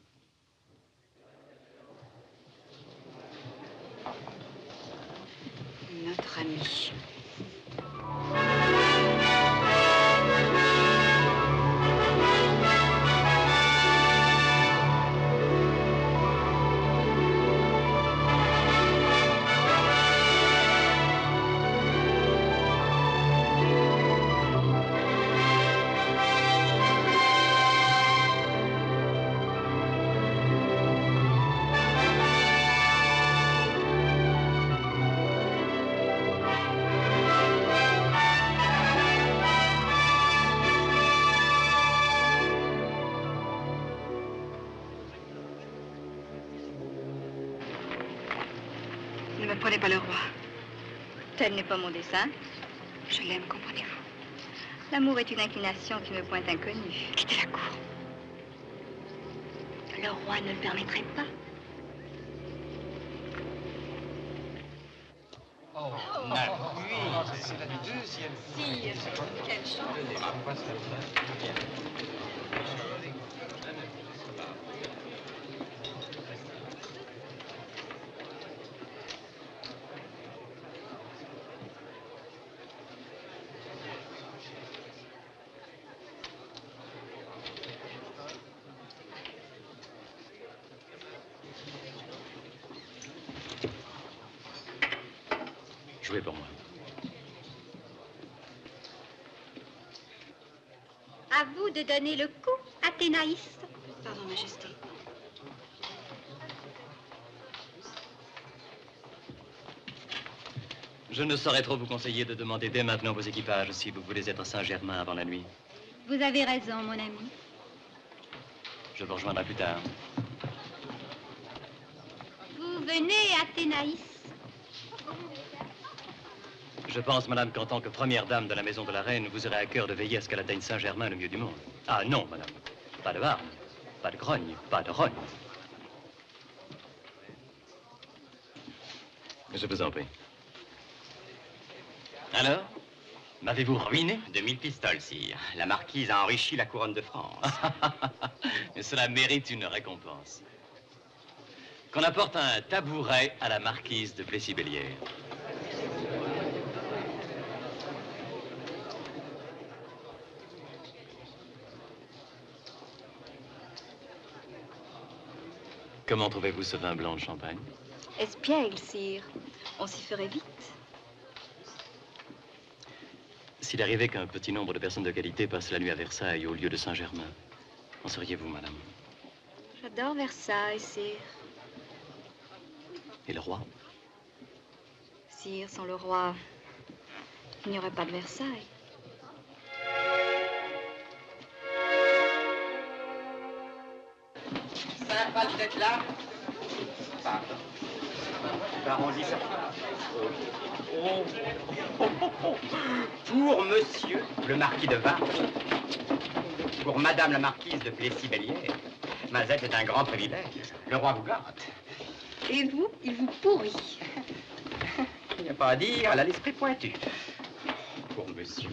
Notre amie. Ne me prenez pas le roi. Tel n'est pas mon dessein. Je l'aime, comprenez-vous. L'amour est une inclination qui me pointe inconnue. Quittez la cour. Le roi ne le permettrait pas. Oh, oui, c'est la deuxième fois. Sire, quelle chance. Jouez pour moi. À vous de donner le coup, Athénaïs. Pardon, Majesté. Je ne saurais trop vous conseiller de demander dès maintenant vos équipages si vous voulez être Saint-Germain avant la nuit. Vous avez raison, mon ami. Je vous rejoindrai plus tard. Vous venez, Athénaïs. Je pense, madame, qu'en tant que première dame de la maison de la reine, vous aurez à cœur de veiller à ce qu'elle atteigne Saint-Germain le mieux du monde. Ah non, madame. Pas de hargne, pas de grogne, pas de rogne. Je vous en prie. Alors, M'avez-vous ruiné? 2000 pistoles, sire. La marquise a enrichi la couronne de France. Mais cela mérite une récompense. Qu'on apporte un tabouret à la marquise de Plessis-Bellière. Comment trouvez-vous ce vin blanc de champagne? Espiègle, sire. On s'y ferait vite. S'il arrivait qu'un petit nombre de personnes de qualité passent la nuit à Versailles au lieu de Saint-Germain, en seriez-vous, madame? J'adore Versailles, sire. Et le roi? Sire, sans le roi, il n'y aurait pas de Versailles. Sympa d'être là. Pardon. Arrondis ça. Pour monsieur le marquis de Var, pour madame la marquise de Plessis-Bellière, Mazette est un grand privilège. Le roi vous gâte. Et vous, il vous pourrit. Il n'y a pas à dire, elle a l'esprit pointu. Pour monsieur.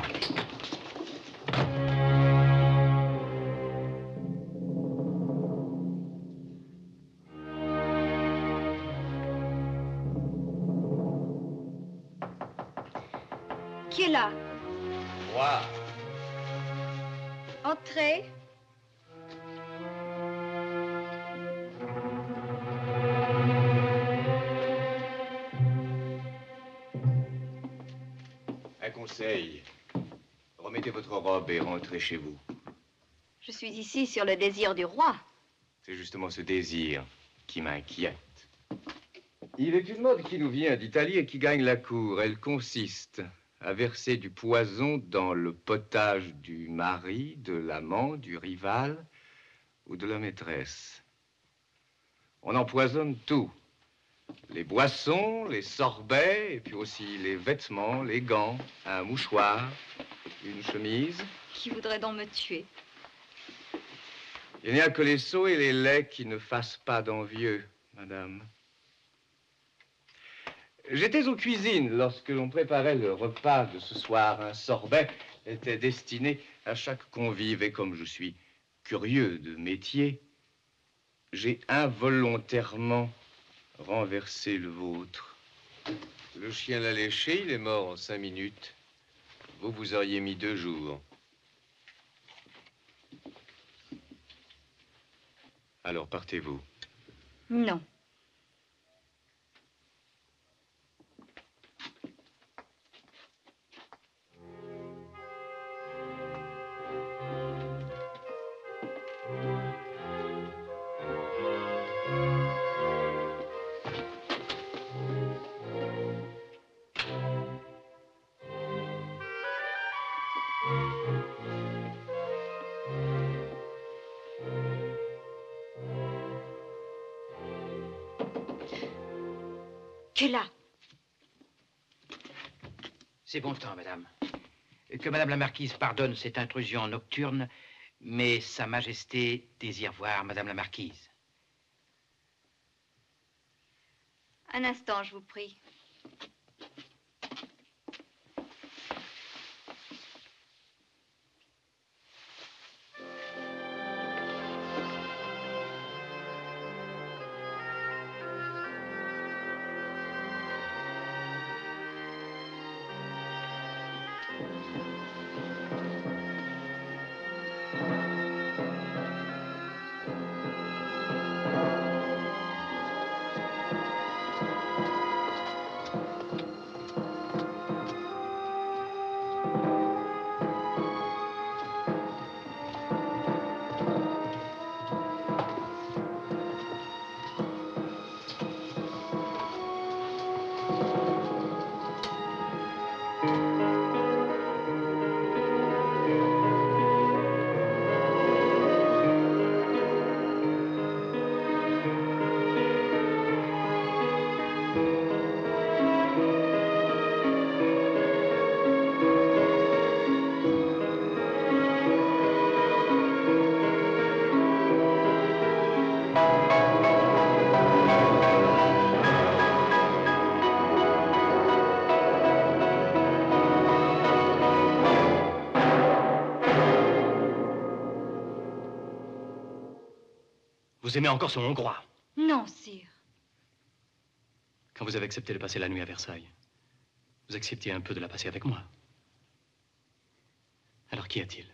Qui est là? Roi. Entrez. Un conseil. Remettez votre robe et rentrez chez vous. Je suis ici sur le désir du roi. C'est justement ce désir qui m'inquiète. Il est une mode qui nous vient d'Italie et qui gagne la cour. Elle consiste à verser du poison dans le potage du mari, de l'amant, du rival ou de la maîtresse. On empoisonne tout. Les boissons, les sorbets, et puis aussi les vêtements, les gants, un mouchoir, une chemise. Qui voudrait donc me tuer? Il n'y a que les sots et les laits qui ne fassent pas d'envieux, madame. J'étais aux cuisines lorsque l'on préparait le repas de ce soir. Un sorbet était destiné à chaque convive. Et comme je suis curieux de métier, j'ai involontairement renversé le vôtre. Le chien l'a léché, il est mort en 5 minutes. Vous, vous auriez mis 2 jours. Alors, partez-vous. Non. Tu es là. C'est bon temps, madame. Que madame la marquise pardonne cette intrusion nocturne, mais sa majesté désire voir madame la marquise. Un instant, je vous prie. Vous aimez encore ce Hongrois? Non, sire. Quand vous avez accepté de passer la nuit à Versailles, vous acceptiez un peu de la passer avec moi. Alors qu'y a-t-il?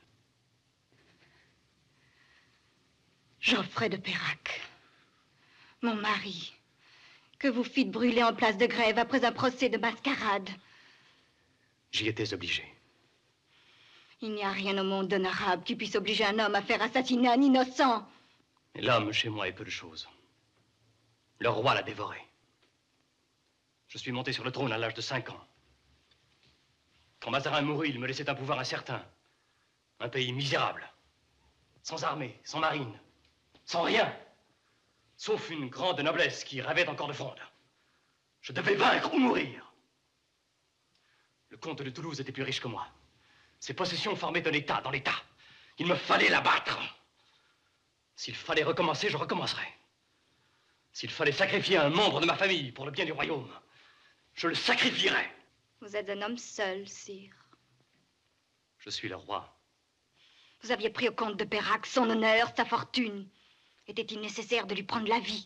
Geoffrey de Perrac, mon mari, que vous fîtes brûler en place de Grève après un procès de mascarade. J'y étais obligé. Il n'y a rien au monde d'honorable qui puisse obliger un homme à faire assassiner un innocent. Mais l'homme, chez moi, est peu de choses. Le roi l'a dévoré. Je suis monté sur le trône à l'âge de 5 ans. Quand Mazarin mourut, il me laissait un pouvoir incertain. Un pays misérable. Sans armée, sans marine, sans rien. Sauf une grande noblesse qui rêvait encore de fronde. Je devais vaincre ou mourir. Le comte de Toulouse était plus riche que moi. Ses possessions formaient un État dans l'État. Il me fallait l'abattre. S'il fallait recommencer, je recommencerais. S'il fallait sacrifier un membre de ma famille pour le bien du royaume, je le sacrifierais. Vous êtes un homme seul, sire. Je suis le roi. Vous aviez pris au comte de Perrac son honneur, sa fortune. Était-il nécessaire de lui prendre la vie?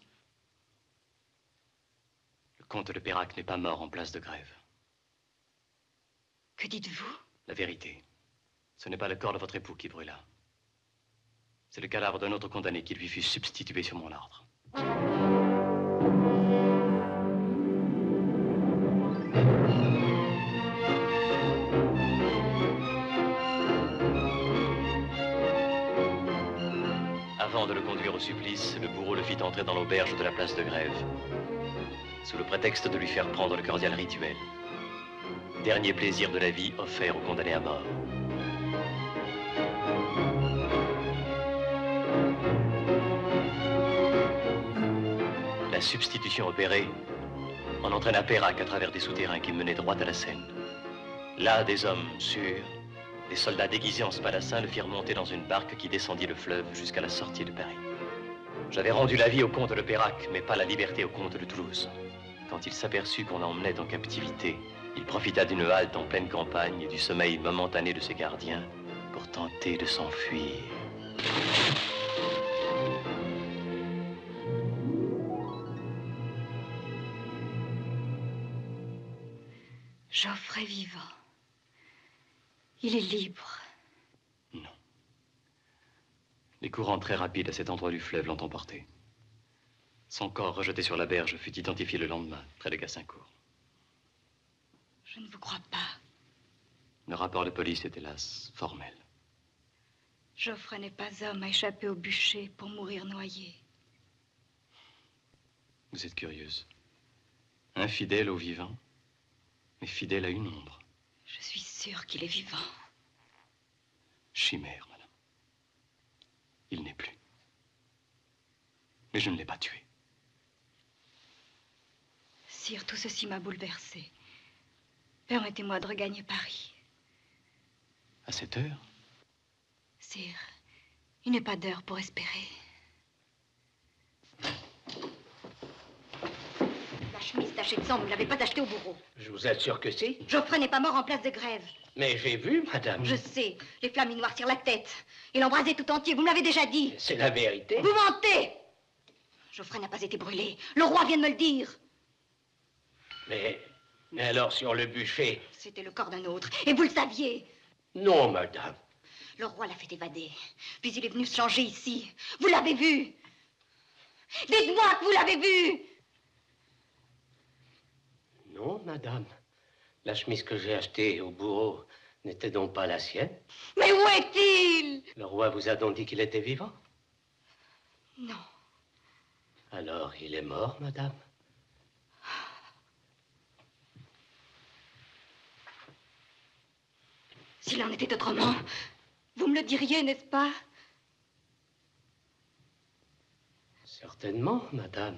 Le comte de Perrac n'est pas mort en place de Grève. Que dites-vous? La vérité. Ce n'est pas le corps de votre époux qui brûla. C'est le cadavre d'un autre condamné qui lui fut substitué sur mon ordre. Avant de le conduire au supplice, le bourreau le fit entrer dans l'auberge de la place de Grève, sous le prétexte de lui faire prendre le cordial rituel. Dernier plaisir de la vie offert au condamné à mort. La substitution opérée, on entraîna Perrac à travers des souterrains qui menaient droit à la Seine. Là, des hommes sûrs, des soldats déguisés en spadassins le firent monter dans une barque qui descendit le fleuve jusqu'à la sortie de Paris. J'avais rendu la vie au comte de Perrac, mais pas la liberté au comte de Toulouse. Quand il s'aperçut qu'on l'emmenait en captivité, il profita d'une halte en pleine campagne et du sommeil momentané de ses gardiens pour tenter de s'enfuir. Geoffrey vivant. Il est libre. Non. Les courants très rapides à cet endroit du fleuve l'ont emporté. Son corps rejeté sur la berge fut identifié le lendemain, près de Gassincourt. Je ne vous crois pas. Le rapport de police est hélas formel. Geoffrey n'est pas homme à échapper au bûcher pour mourir noyé. Vous êtes curieuse. Infidèle au vivant, mais fidèle à une ombre. Je suis sûre qu'il est vivant. Chimère, madame. Il n'est plus. Mais je ne l'ai pas tué. Sire, tout ceci m'a bouleversée. Permettez-moi de regagner Paris. À cette heure? Sire, il n'est pas d'heure pour espérer. La chemise tachée de sang, vous ne l'avez pas achetée au bourreau. Je vous assure que si. Geoffrey n'est pas mort en place de Grève. Mais j'ai vu, madame. Je sais, les flammes lui noircirent la tête. Il l'embrasait tout entier, vous me l'avez déjà dit. C'est la vérité. Vous mentez! Geoffrey n'a pas été brûlé. Le roi vient de me le dire. Mais alors sur le bûcher... C'était le corps d'un autre, et vous le saviez. Non, madame. Le roi l'a fait évader. Puis il est venu se changer ici. Vous l'avez vu. Dites-moi que vous l'avez vu. Non, madame. La chemise que j'ai achetée au bourreau n'était donc pas la sienne. Mais où est-il? Le roi vous a donc dit qu'il était vivant? Non. Alors, il est mort, madame? S'il en était autrement, vous me le diriez, n'est-ce pas? Certainement, madame.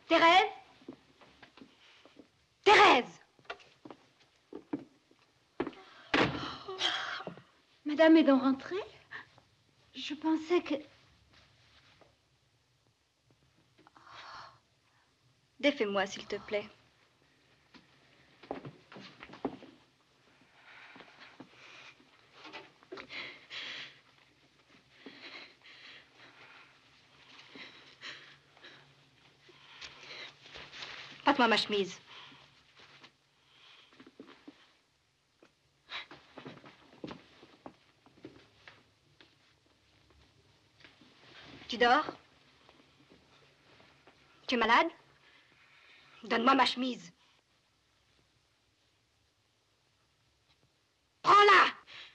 Thérèse? Thérèse! Madame est donc rentrée? Je pensais que... Défais-moi, s'il te plaît. Passe-moi ma chemise. Tu dors? Tu es malade? Donne-moi ma chemise. Prends-la!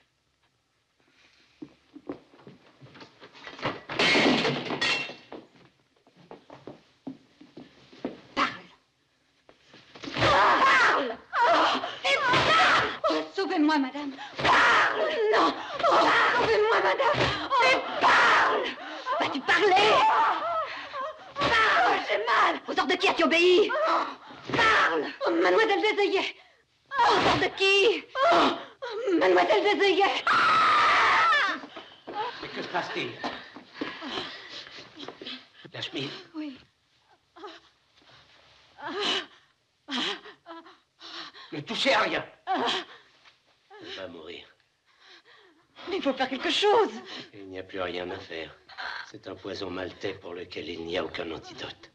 Sauvez-moi, madame. Parle! Non! Sauvez-moi, madame. Mais parle! Vas-tu parler? Parle! J'ai mal. Aux ordres de qui as-tu obéi? Parle! Oh, mademoiselle Désœillet. Aux ordres de qui? Mademoiselle Désœillet. Mais que se passe-t-il? La chemise? Oui. Ne touchez à rien. Elle va mourir. Mais il faut faire quelque chose. Il n'y a plus rien à faire. C'est un poison maltais pour lequel il n'y a aucun antidote.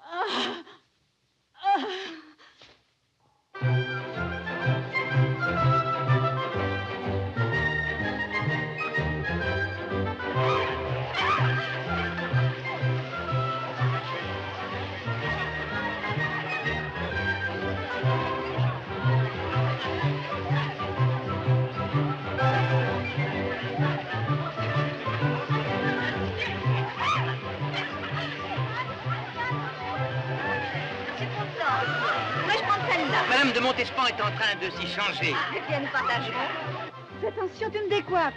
Madame de Montespan est en train de s'y changer. Eh bien, nous partagerons. Attention, tu me décoiffes.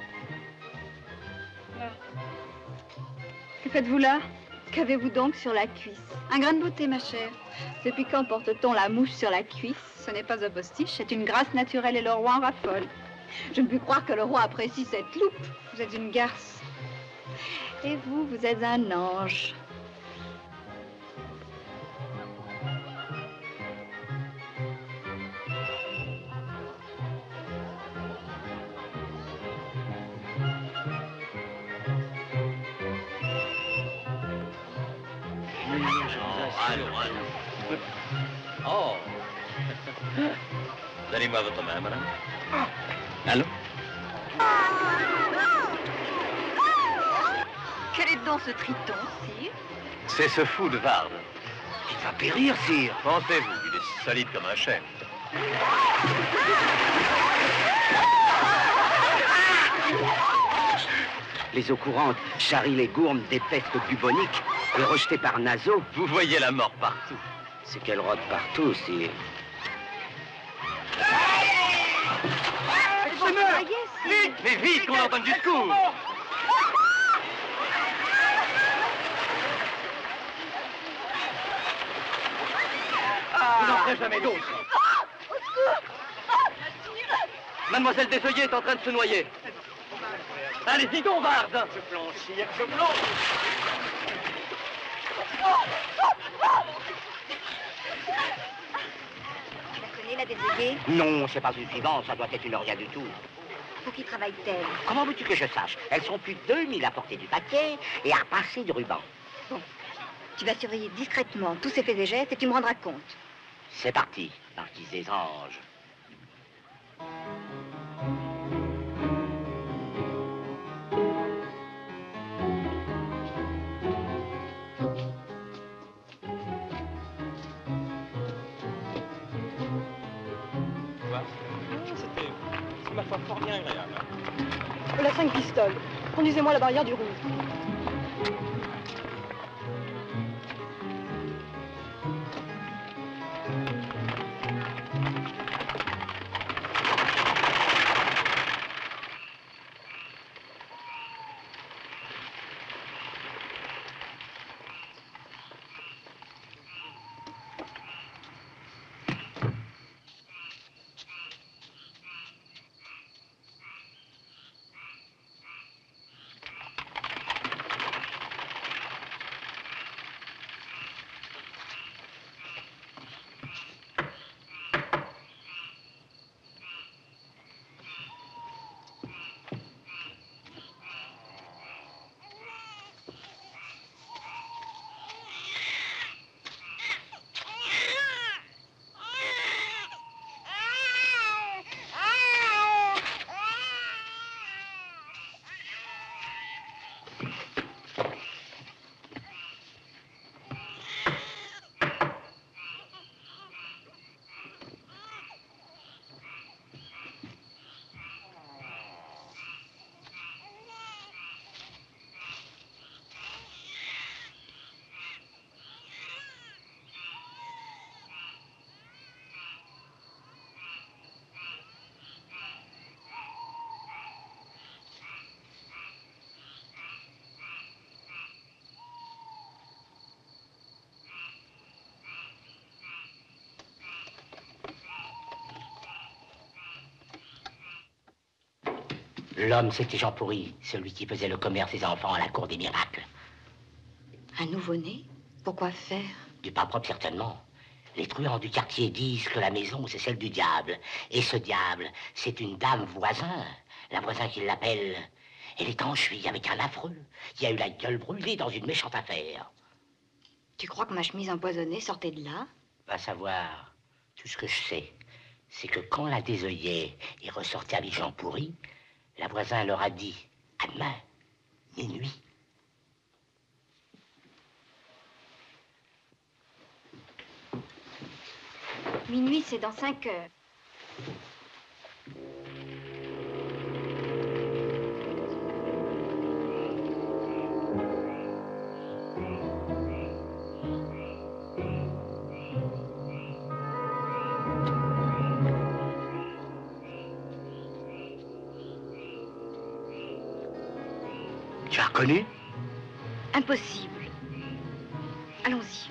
Que faites-vous là? Qu'avez-vous donc sur la cuisse? Un grain de beauté, ma chère. Depuis quand porte-t-on la mouche sur la cuisse? Ce n'est pas un postiche, c'est une grâce naturelle et le roi en raffole. Je ne puis croire que le roi apprécie cette loupe. Vous êtes une garce. Et vous, vous êtes un ange. Oh. Donnez-moi votre main, madame. Allô? Quel est donc ce triton, sire? C'est ce fou de Varde. Il va périr, sire. Pensez-vous, il est solide comme un chêne. Les eaux courantes charrient les gourmes des pestes buboniques et rejetées par Naso. Vous voyez la mort partout. C'est qu'elle rôde partout, sire. Vite, mais vite, qu'on entende du secours. Vous n'en ferez jamais d'autre. Mademoiselle Désœillet est en train de se noyer. Allez-y donc, Varde. Je plonge, sire, je plonge. Tu la connais, la Désœillet? Non, c'est pas une suivante, ça doit être une rien du tout. Pour qui travaille-t-elle? Comment veux-tu que je sache? Elles sont plus de 2000 à porter du papier et à passer du ruban. Bon, tu vas surveiller discrètement tous ses faits et gestes et tu me rendras compte. C'est parti, marquise des anges. C'est ma foi fort bien agréable. La 5 pistoles. Conduisez-moi à la barrière du Rouge. L'homme, c'était Jean Pourri, celui qui faisait le commerce des enfants à la cour des miracles. Un nouveau-né? Pourquoi faire? Du pas propre, certainement. Les truands du quartier disent que la maison, c'est celle du diable. Et ce diable, c'est une dame voisin. La voisin qui l'appelle. Elle est enchuie avec un affreux qui a eu la gueule brûlée dans une méchante affaire. Tu crois que ma chemise empoisonnée sortait de là? Va savoir. Tout ce que je sais, c'est que quand la désœillée est ressortie avec Jean Pourri, la voisin leur a dit « À demain, minuit ». Minuit, c'est dans 5 heures. Tu as reconnu? Impossible. Allons-y.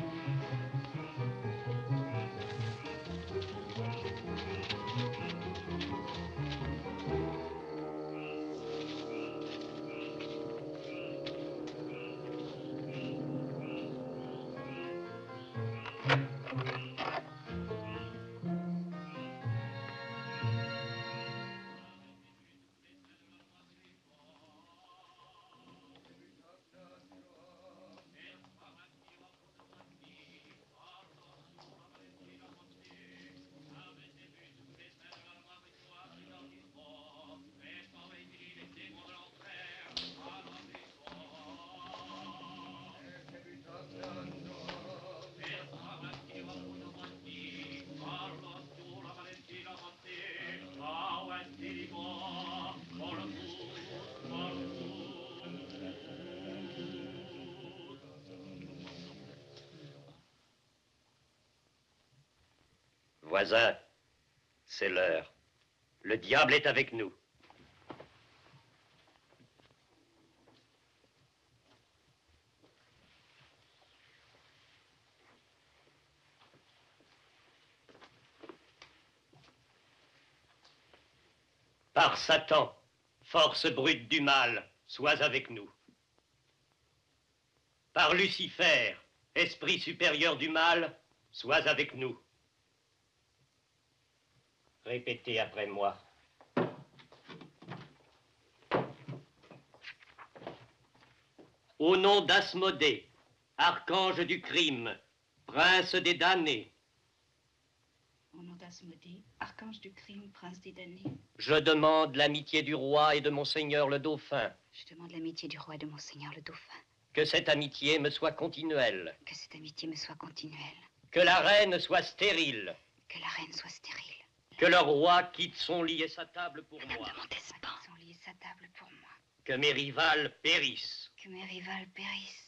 Voisin, c'est l'heure. Le diable est avec nous. Par Satan, force brute du mal, sois avec nous. Par Lucifer, esprit supérieur du mal, sois avec nous. Répétez après moi. Au nom d'Asmodée, archange du crime, prince des damnés. Au nom d'Asmodée, archange du crime, prince des damnés. Je demande l'amitié du roi et de monseigneur le dauphin. Je demande l'amitié du roi et de monseigneur le dauphin. Que cette amitié me soit continuelle. Que cette amitié me soit continuelle. Que la reine soit stérile. Que la reine soit stérile. Que le roi quitte son lit et sa table pour Madame moi. de Montespan. Son lit et sa table pour moi. Que mes rivales périssent. Que mes rivales périssent.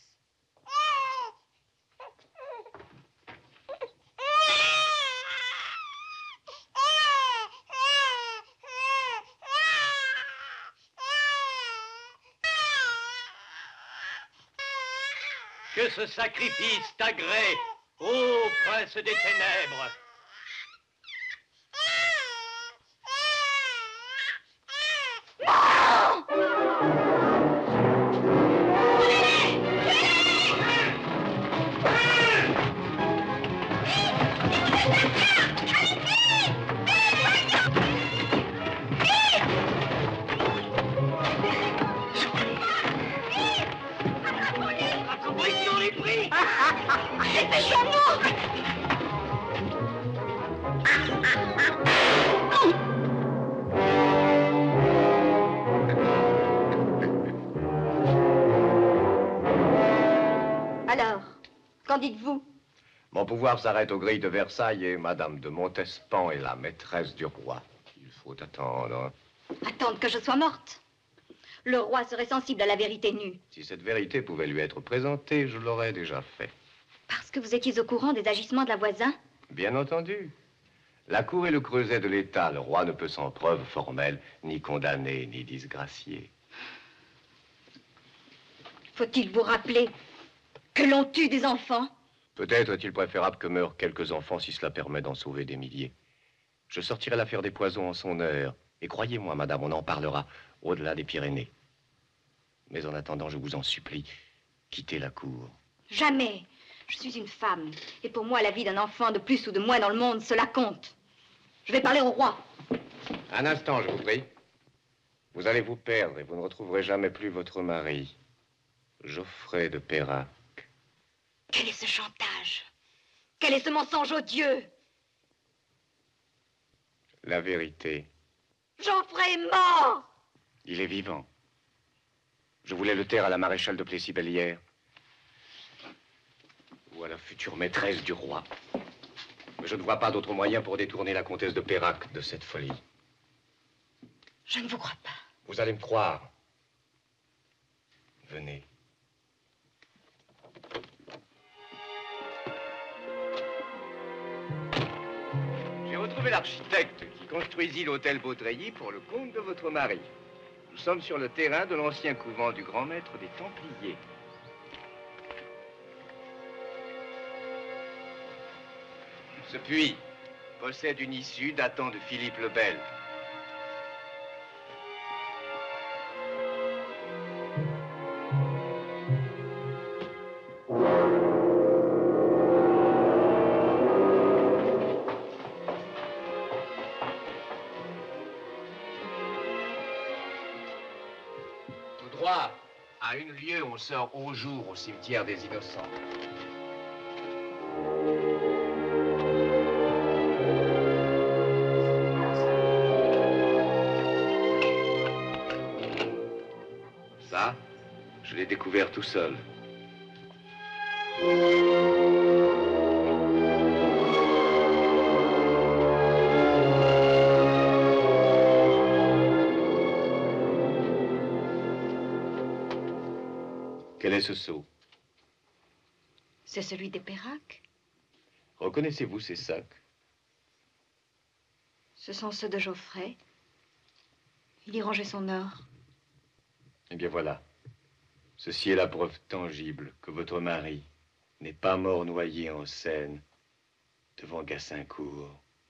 Que ce sacrifice t'agrée, ô prince des ténèbres. Alors, qu'en dites-vous? Mon pouvoir s'arrête aux grilles de Versailles et Madame de Montespan est la maîtresse du roi. Il faut attendre. Attendre que je sois morte. Le roi serait sensible à la vérité nue. Si cette vérité pouvait lui être présentée, je l'aurais déjà fait. Parce que vous étiez au courant des agissements de la voisin? Bien entendu. La cour est le creuset de l'État. Le roi ne peut sans preuve formelle ni condamner, ni disgracier. Faut-il vous rappeler que l'on tue des enfants? Peut-être est-il préférable que meurent quelques enfants si cela permet d'en sauver des milliers. Je sortirai l'affaire des poisons en son heure. Et croyez-moi, madame, on en parlera au-delà des Pyrénées. Mais en attendant, je vous en supplie, quittez la cour. Jamais. Je suis une femme. Et pour moi, la vie d'un enfant de plus ou de moins dans le monde, cela compte. Je vais parler au roi. Un instant, je vous prie. Vous allez vous perdre et vous ne retrouverez jamais plus votre mari, Geoffrey de Peyrac. Quel est ce chantage? Quel est ce mensonge odieux? La vérité. Geoffrey est mort! Il est vivant. Je voulais le taire à la maréchale de Plessis-Bellière. Ou à la future maîtresse du roi. Mais je ne vois pas d'autre moyen pour détourner la comtesse de Peyrac de cette folie. Je ne vous crois pas. Vous allez me croire. Venez. J'ai retrouvé l'architecte qui construisit l'hôtel Baudreilly pour le compte de votre mari. Nous sommes sur le terrain de l'ancien couvent du grand maître des Templiers. Ce puits possède une issue datant de Philippe le Bel. Tout droit, à une lieue, on sort au jour au cimetière des Innocents. Ça, je l'ai découvert tout seul. Quel est ce sceau? C'est celui des Peyrac. Reconnaissez-vous ces sacs? Ce sont ceux de Geoffrey. Il y rangeait son or. Eh bien voilà. Ceci est la preuve tangible que votre mari n'est pas mort noyé en Seine devant Gassincourt.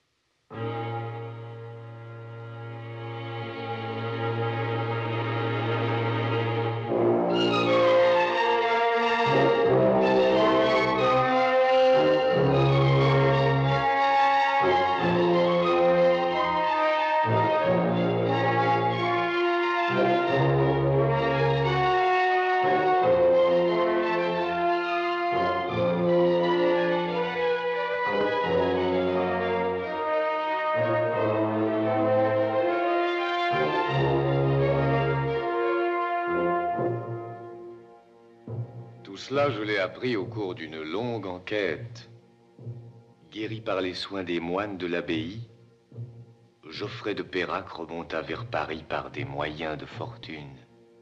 Tout cela, je l'ai appris au cours d'une longue enquête. Guéri par les soins des moines de l'abbaye, Geoffrey de Peyrac remonta vers Paris par des moyens de fortune.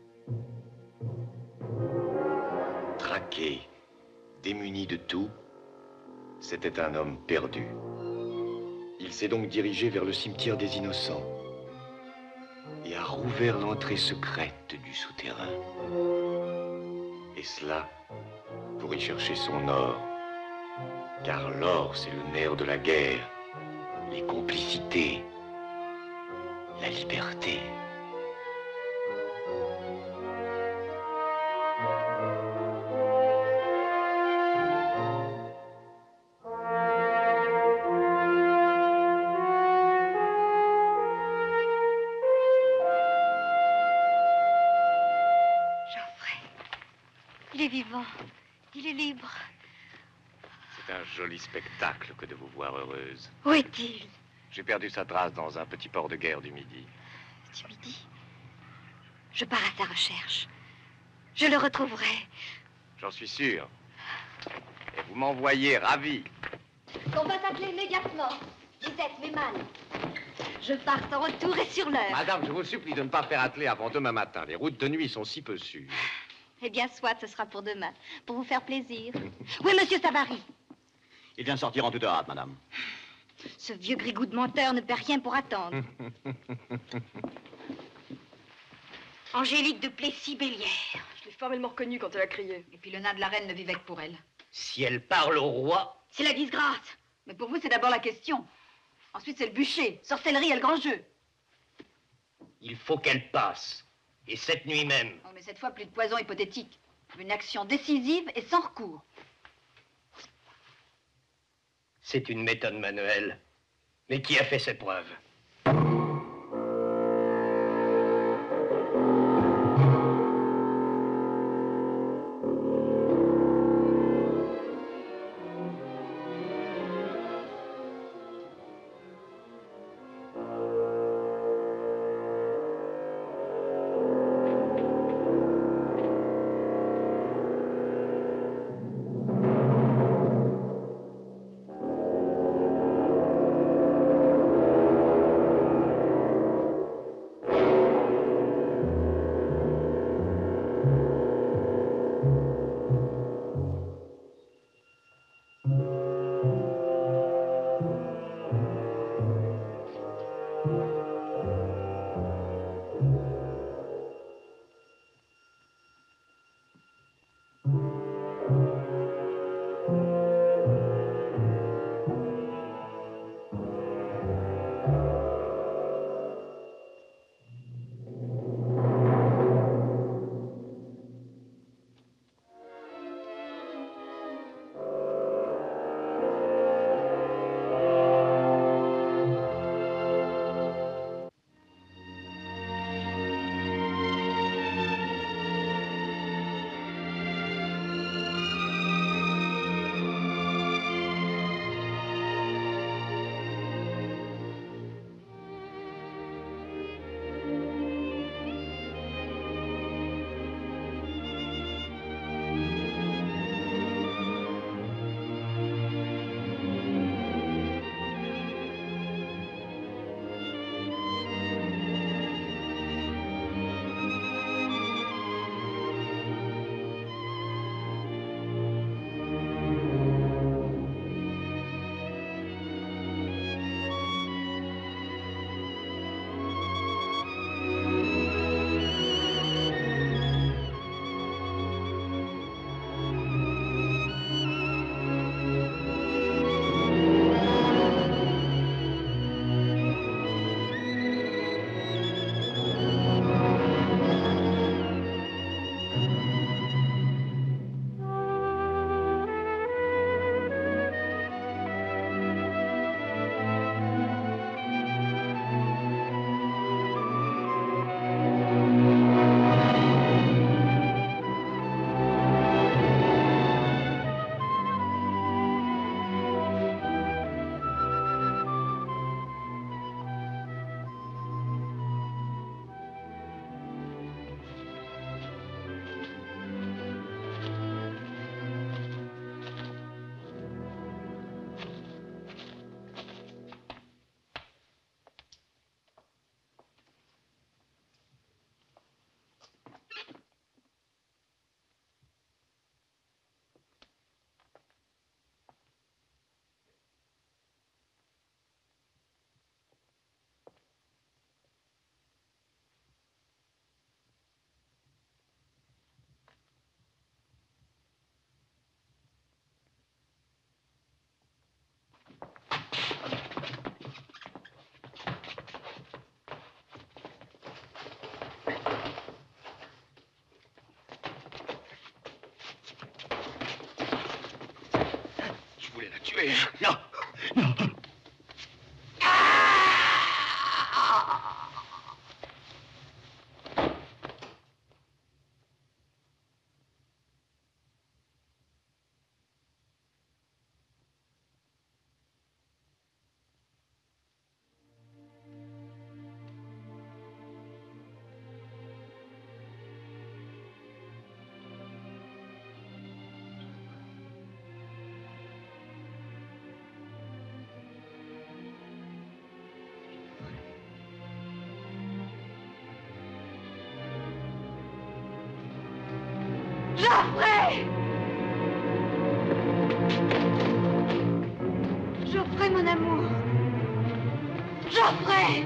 Traqué, démuni de tout, c'était un homme perdu. Il s'est donc dirigé vers le cimetière des Innocents et a rouvert l'entrée secrète du souterrain. Et cela pour y chercher son or. Car l'or, c'est le nerf de la guerre, les complicités, la liberté. Il est vivant. Il est libre. C'est un joli spectacle que de vous voir heureuse. Où est-il? J'ai perdu sa trace dans un petit port de guerre du Midi. Du Midi? Je pars à sa recherche. Je le retrouverai. J'en suis sûr. Et vous m'envoyez ravi. On va s'appeler immédiatement. Lisette, Méman. Je pars sans retour et sur l'heure. Madame, je vous supplie de ne pas faire atteler avant demain matin. Les routes de nuit sont si peu sûres. Eh bien, soit, ce sera pour demain, pour vous faire plaisir. Oui, monsieur Savary. Il vient de sortir en toute hâte, madame. Ce vieux grigou de menteur ne perd rien pour attendre. Angélique de Plessis-Bellière. Je l'ai formellement reconnue quand elle a crié. Et puis le nain de la reine ne vivait que pour elle. Si elle parle au roi... C'est la disgrâce. Mais pour vous, c'est d'abord la question. Ensuite, c'est le bûcher, sorcellerie et le grand jeu. Il faut qu'elle passe. Et cette nuit même. Oh, mais cette fois, plus de poison hypothétique. Une action décisive et sans recours. C'est une méthode manuelle. Mais qui a fait ses preuves? tuer. Non, non. Geoffrey! Geoffrey, mon amour! Geoffrey!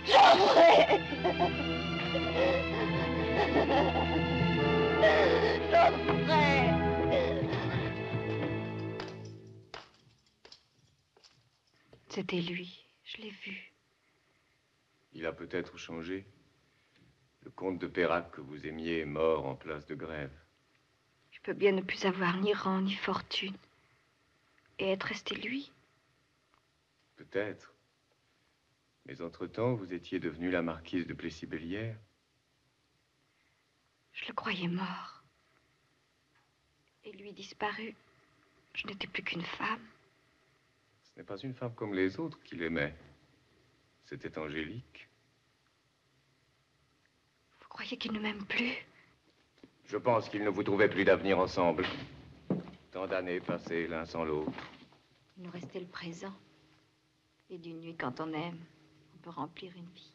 Geoffrey! Geoffrey! C'était lui, je l'ai vu. Il a peut-être changé. Le comte de Pérac que vous aimiez est mort en place de grève. Je peux bien ne plus avoir ni rang ni fortune. Et être resté lui. Peut-être. Mais entre-temps, vous étiez devenue la marquise de Plessis-Bellière. Je le croyais mort. Et lui disparu, je n'étais plus qu'une femme. Ce n'est pas une femme comme les autres qu'il aimait. C'était Angélique. Vous croyez qu'il ne m'aime plus? Je pense qu'il ne vous trouvait plus d'avenir ensemble. Tant d'années passées l'un sans l'autre. Il nous restait le présent. Et d'une nuit, quand on aime, on peut remplir une vie.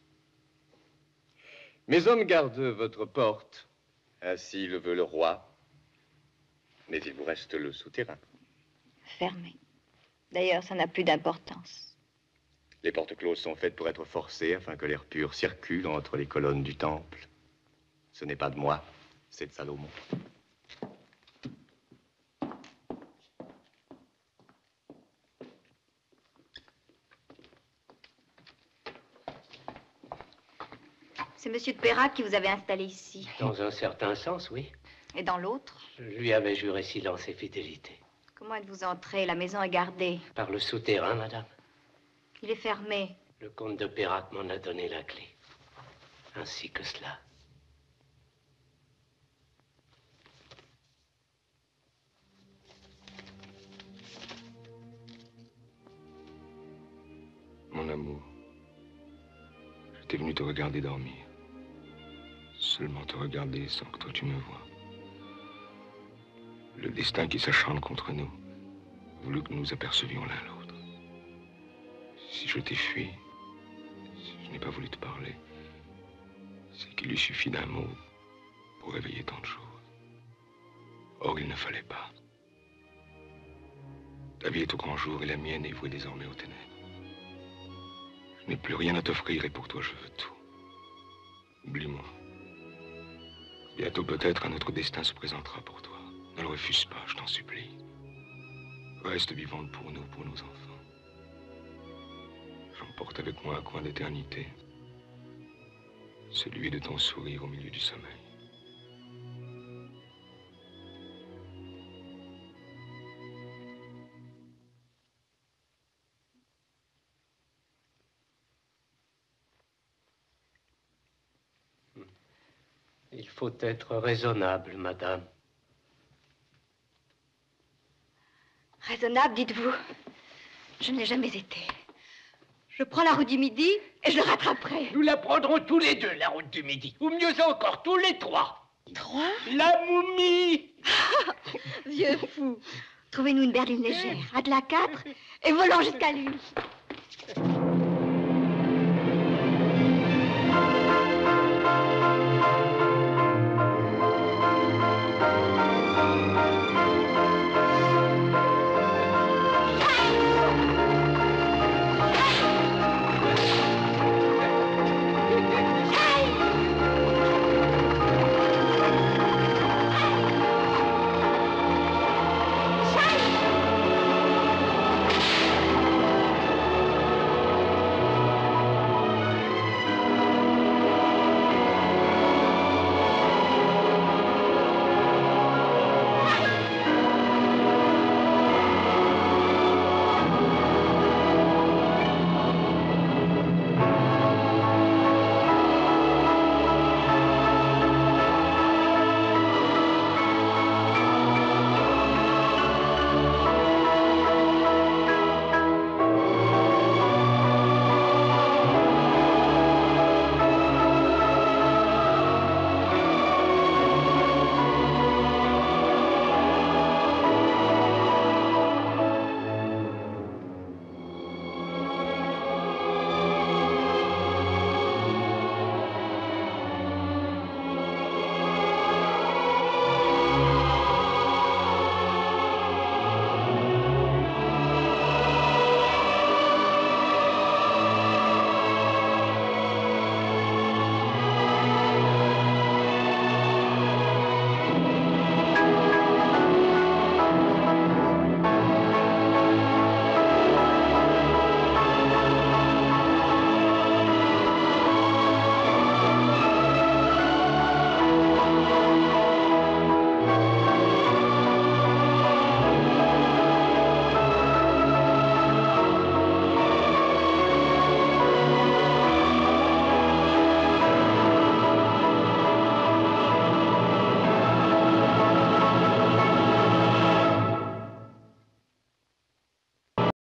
Mes hommes gardent votre porte. Ainsi le veut le roi. Mais il vous reste le souterrain. Fermé. D'ailleurs, ça n'a plus d'importance. Les portes closes sont faites pour être forcées afin que l'air pur circule entre les colonnes du temple. Ce n'est pas de moi, c'est de Salomon. C'est monsieur de Pérac qui vous avait installé ici. Dans un certain sens, oui. Et dans l'autre? Je lui avais juré silence et fidélité. Comment êtes-vous entré? La maison est gardée. Par le souterrain, madame. Il est fermé. Le comte de Pérac m'en a donné la clé. Ainsi que cela. Mon amour, j'étais venu te regarder dormir. Seulement te regarder sans que toi tu me vois. Le destin qui s'acharne contre nous voulut que nous nous apercevions l'un l'autre. Si je t'ai fui, si je n'ai pas voulu te parler, c'est qu'il lui suffit d'un mot pour réveiller tant de choses. Or, il ne fallait pas. Ta vie est au grand jour et la mienne est vouée désormais aux ténèbres. Je n'ai plus rien à t'offrir et pour toi, je veux tout. Oublie-moi. Bientôt, peut-être, un autre destin se présentera pour toi. Ne le refuse pas, je t'en supplie. Reste vivante pour nous, pour nos enfants. J'emporte avec moi un coin d'éternité. Celui de ton sourire au milieu du sommeil. Il faut être raisonnable, madame. Raisonnable, dites-vous? Je ne l'ai jamais été. Je prends la route du Midi et je le rattraperai. Nous la prendrons tous les deux, la route du Midi. Ou mieux encore, tous les trois. Trois? La momie! Vieux fou. Trouvez-nous une berline légère, à de la 4, et volons jusqu'à lui.